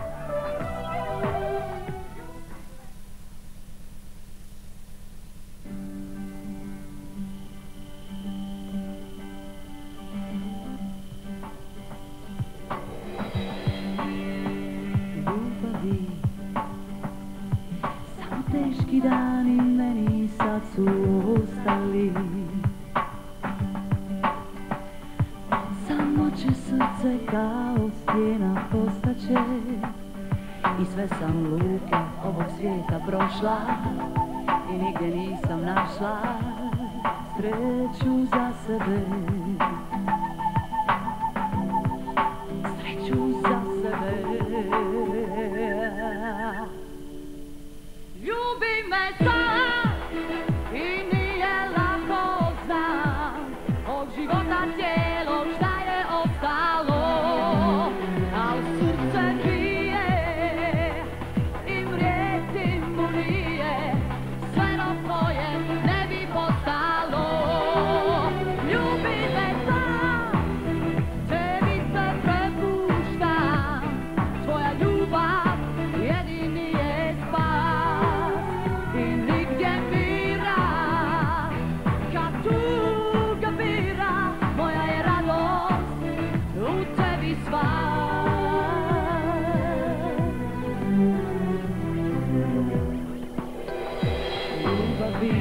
Teški dani meni sad su ostali, samo će srce kao sve sam luke ovog svijeta prošla i nigdje nisam našla sreću za sebe. Sreću za sebe. Ljubi me sad i nije lako znam od života cijelog šta je ostalo, al srce bije i mrijeti mu nije sve dok tvoje ne bi postalo. Ljubi me sad, tebi se prepuštam, tvoja ljubav jedini je spas i nigdje mira kad tuga bira, moja je radost u tebi sva. Ljubavi,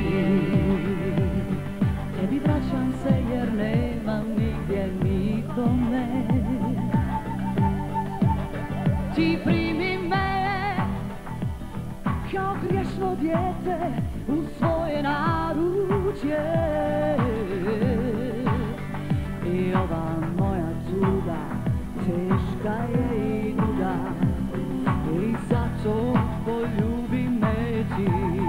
tebi vraćam se jer nemam nigdje nikome. Ti primi me kao griješno dijete u svoje naručje. I ova moja tuga teška je i duga i zato poljubi me ti.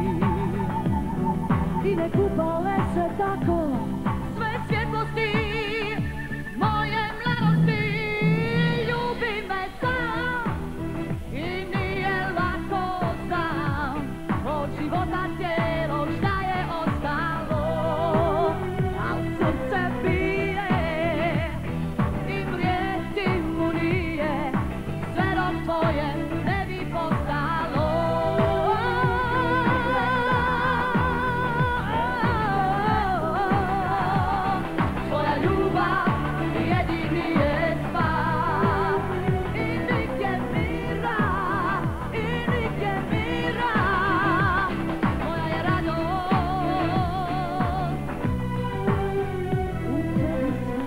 I ne kupale se tako sve svjetlosti moje mladosti. Ljubi me sam i nije lako znam od života cijelog šta je ostalo, al srce bije i mrijeti mu nije sve dok tvoje ne bi postalo. Tvoja ljubav jedini je spas i nigdje mira, i nigdje mira, moja je radost u tebi sva.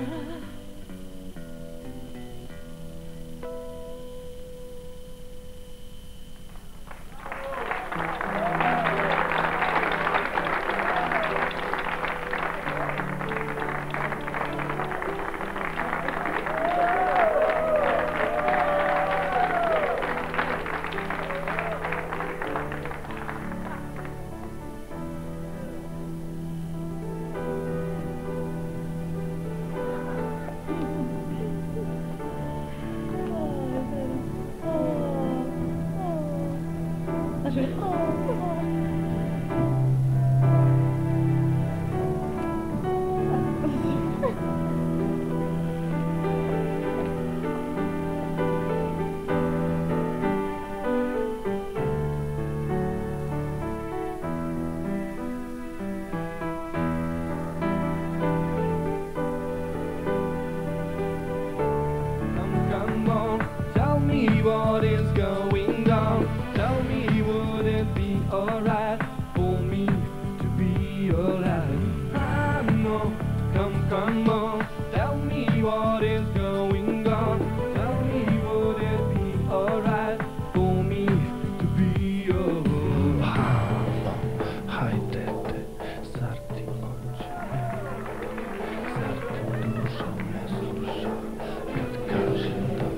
Come on, tell me what is going on. Tell me, would it be alright for me to be alive? I know, come on, tell me what is going on. Tell me, would it be alright for me to be alive? Hajdete, zar ti oči, zar ti duša ne sluša, kad kažem da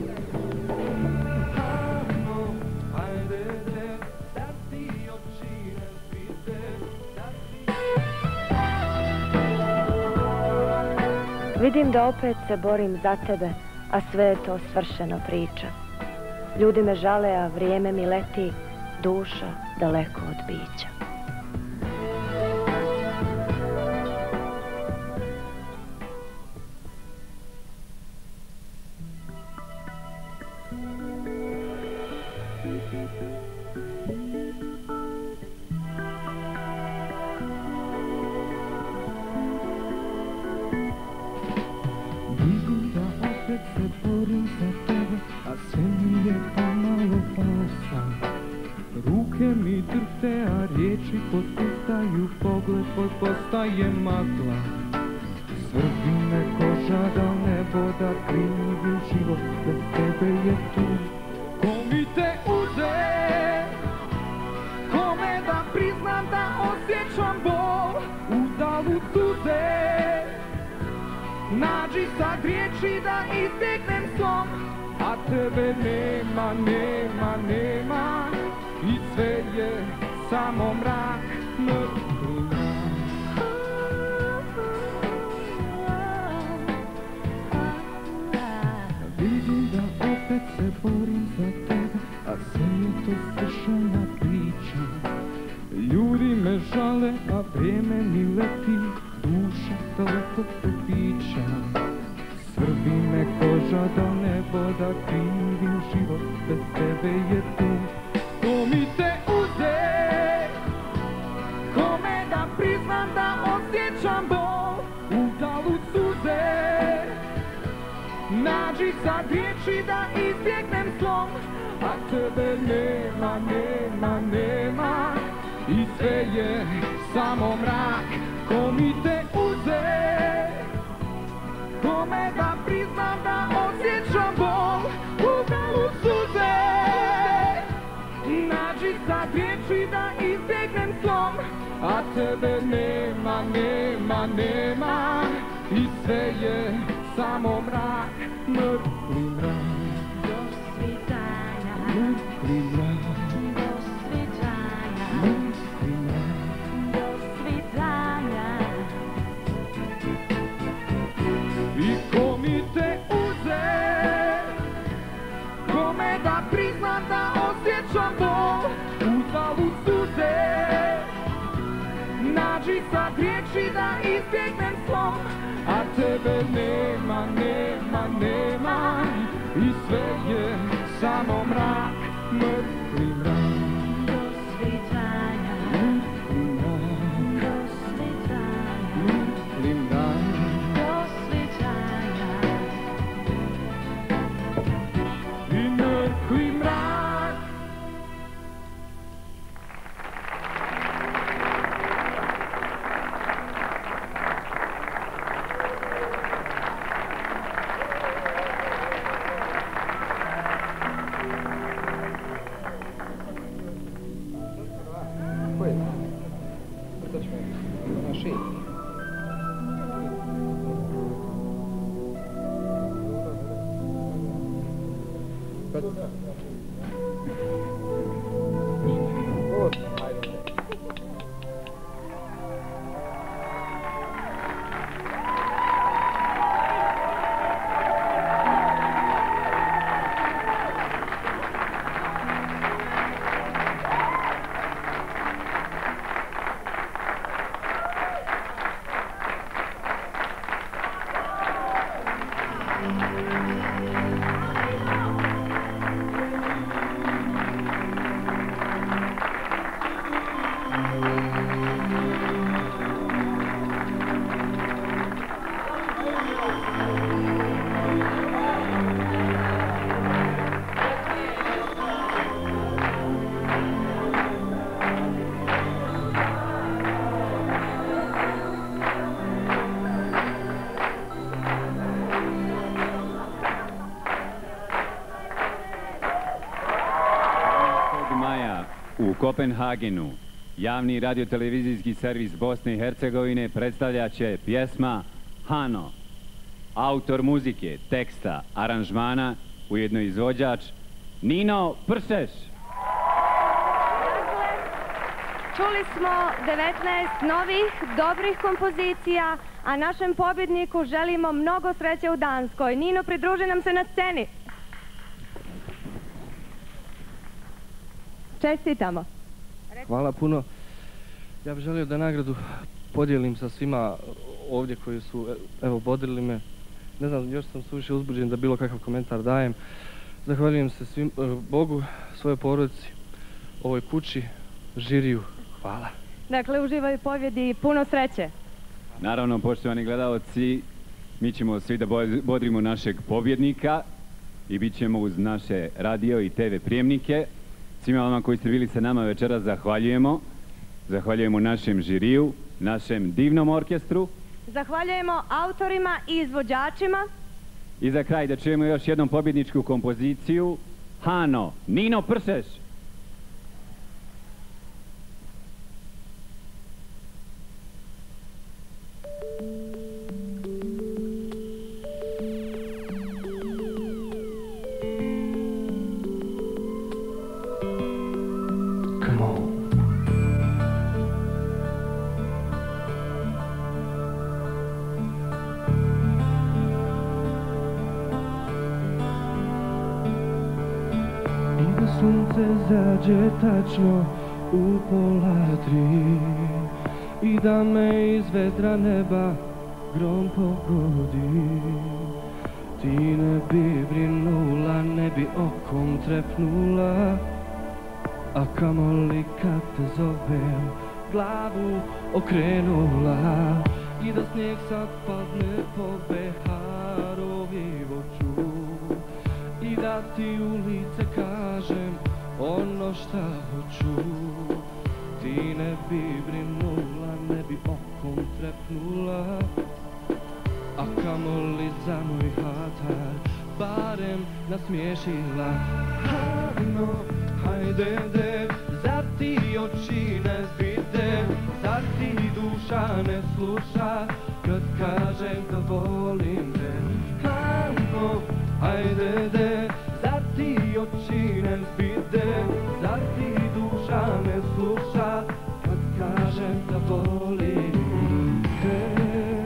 Vidim da opet se borim za tebe, a sve je to svršeno priča. Ljudi me žale, a vrijeme mi leti, duša daleko od bića. Vidim da opet se borim za tebe, a sve mi je pomalo farsa. Ruke mi drhte, a riječi posustaju, pogled postaje magla. Svrbi me koža, da nebo da krivim život, bez tebe je tu. Ko mi te uze? nađi sad riječi da izbjegnem slom, a tebe nema, nema, nema, i sve je samo mrak, mrtvi mrak. Vidim da opet se borim za tebe, a sve je to svršena priča. Ljudi me žale, a vrijeme mi leti, duša daleko potiča. Svrbi me koža do nebo, da krivim život, bez tebe je tu. Ko mi te uze, kome da priznam da osjećam bol, udalu suze. Nađi sad riječi da izbjegnem slom, a tebe nema, nema, nema, i sve je samo mrak. Ko mi te uze, kome da priznam da osjećam bol, udalu suze. Nađi sad riječi da izbjegnem slom, a tebe nema, nema, nema, i sve je samo mrak, mrtvi mrak. Do svitanja, mrtvi mrak. Do svitanja, mrtvi mrak. Do svitanja. I ko mi te uze, kome da priznam da osjećam bol, udalu suze. Nađi sad riječi da izbjegnem slom, a tebe nema, nema, nema, i sve je samo mrak, mrtvi mrak. Do svitanja, mrtvi mrak. Do svitanja, mrtvi mrak. Do svitanja. I mrtvi mrak. U Kopenhagenu javni radiotelevizijski servis Bosne i Hercegovine predstavljat će pjesma Hano. Autor muzike, teksta, aranžmana, ujedno izvođač Nino Pršeš. Čuli smo 19 novih, dobrih kompozicija, a našem pobjedniku želimo mnogo sreće u Danskoj. Nino, pridruži nam se na sceni. Čestitamo. Hvala puno. Ja bih želio da nagradu podijelim sa svima ovdje koji su, evo, bodrili me. Ne znam, još sam suviše uzbuđen da bilo kakav komentar dajem. Zahvaljujem se svim, Bogu, svojoj porodici, ovoj kući, žiriju. Hvala. Dakle, uživaju pobjedi i puno sreće. Naravno, poštovani gledalci, mi ćemo svi da bodrimo našeg pobjednika i bit ćemo uz naše radio i TV prijemnike. Svima vama koji ste bili sa nama večeras zahvaljujemo. Zahvaljujemo našem žiriju, našem divnom orkestru. Zahvaljujemo autorima i izvođačima. I za kraj da čujemo još jednom pobjedničku kompoziciju. Hano, Nino Pršeš. sunce zađe tačno u 2:30 i da me iz vedra neba grom pogodi. Ti ne bi brinula, ne bi okom trepnula, a kamoli kad te zovem glavu okrenula. I da snijeg sad padne po Beharovi voću i da ti u lice kažem ono šta hoću. Ti ne bi brinula, ne bi okom trepnula, a kamoli za moj hatar barem nasmiješila. Hajno, hajde de, zar ti oči ne vide, zar ti duša ne sluša kad kažem da volim te. Hajno, hajde de, zar ti oči ne vide, zar ti duša ne sluša kad kažem da volim te.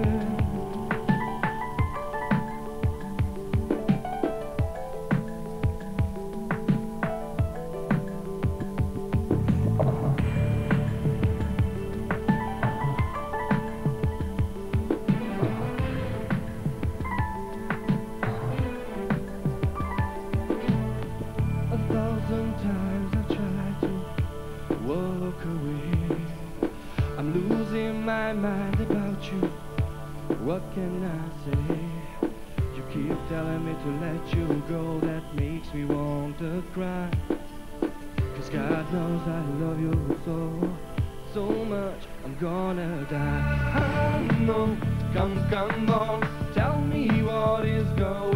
1,000 times I try to walk away. I'm losing my mind about you. What can I say? You keep telling me to let you go. That makes me want to cry. 'Cause God knows I love you so much I'm gonna die. I know, come on, tell me what is going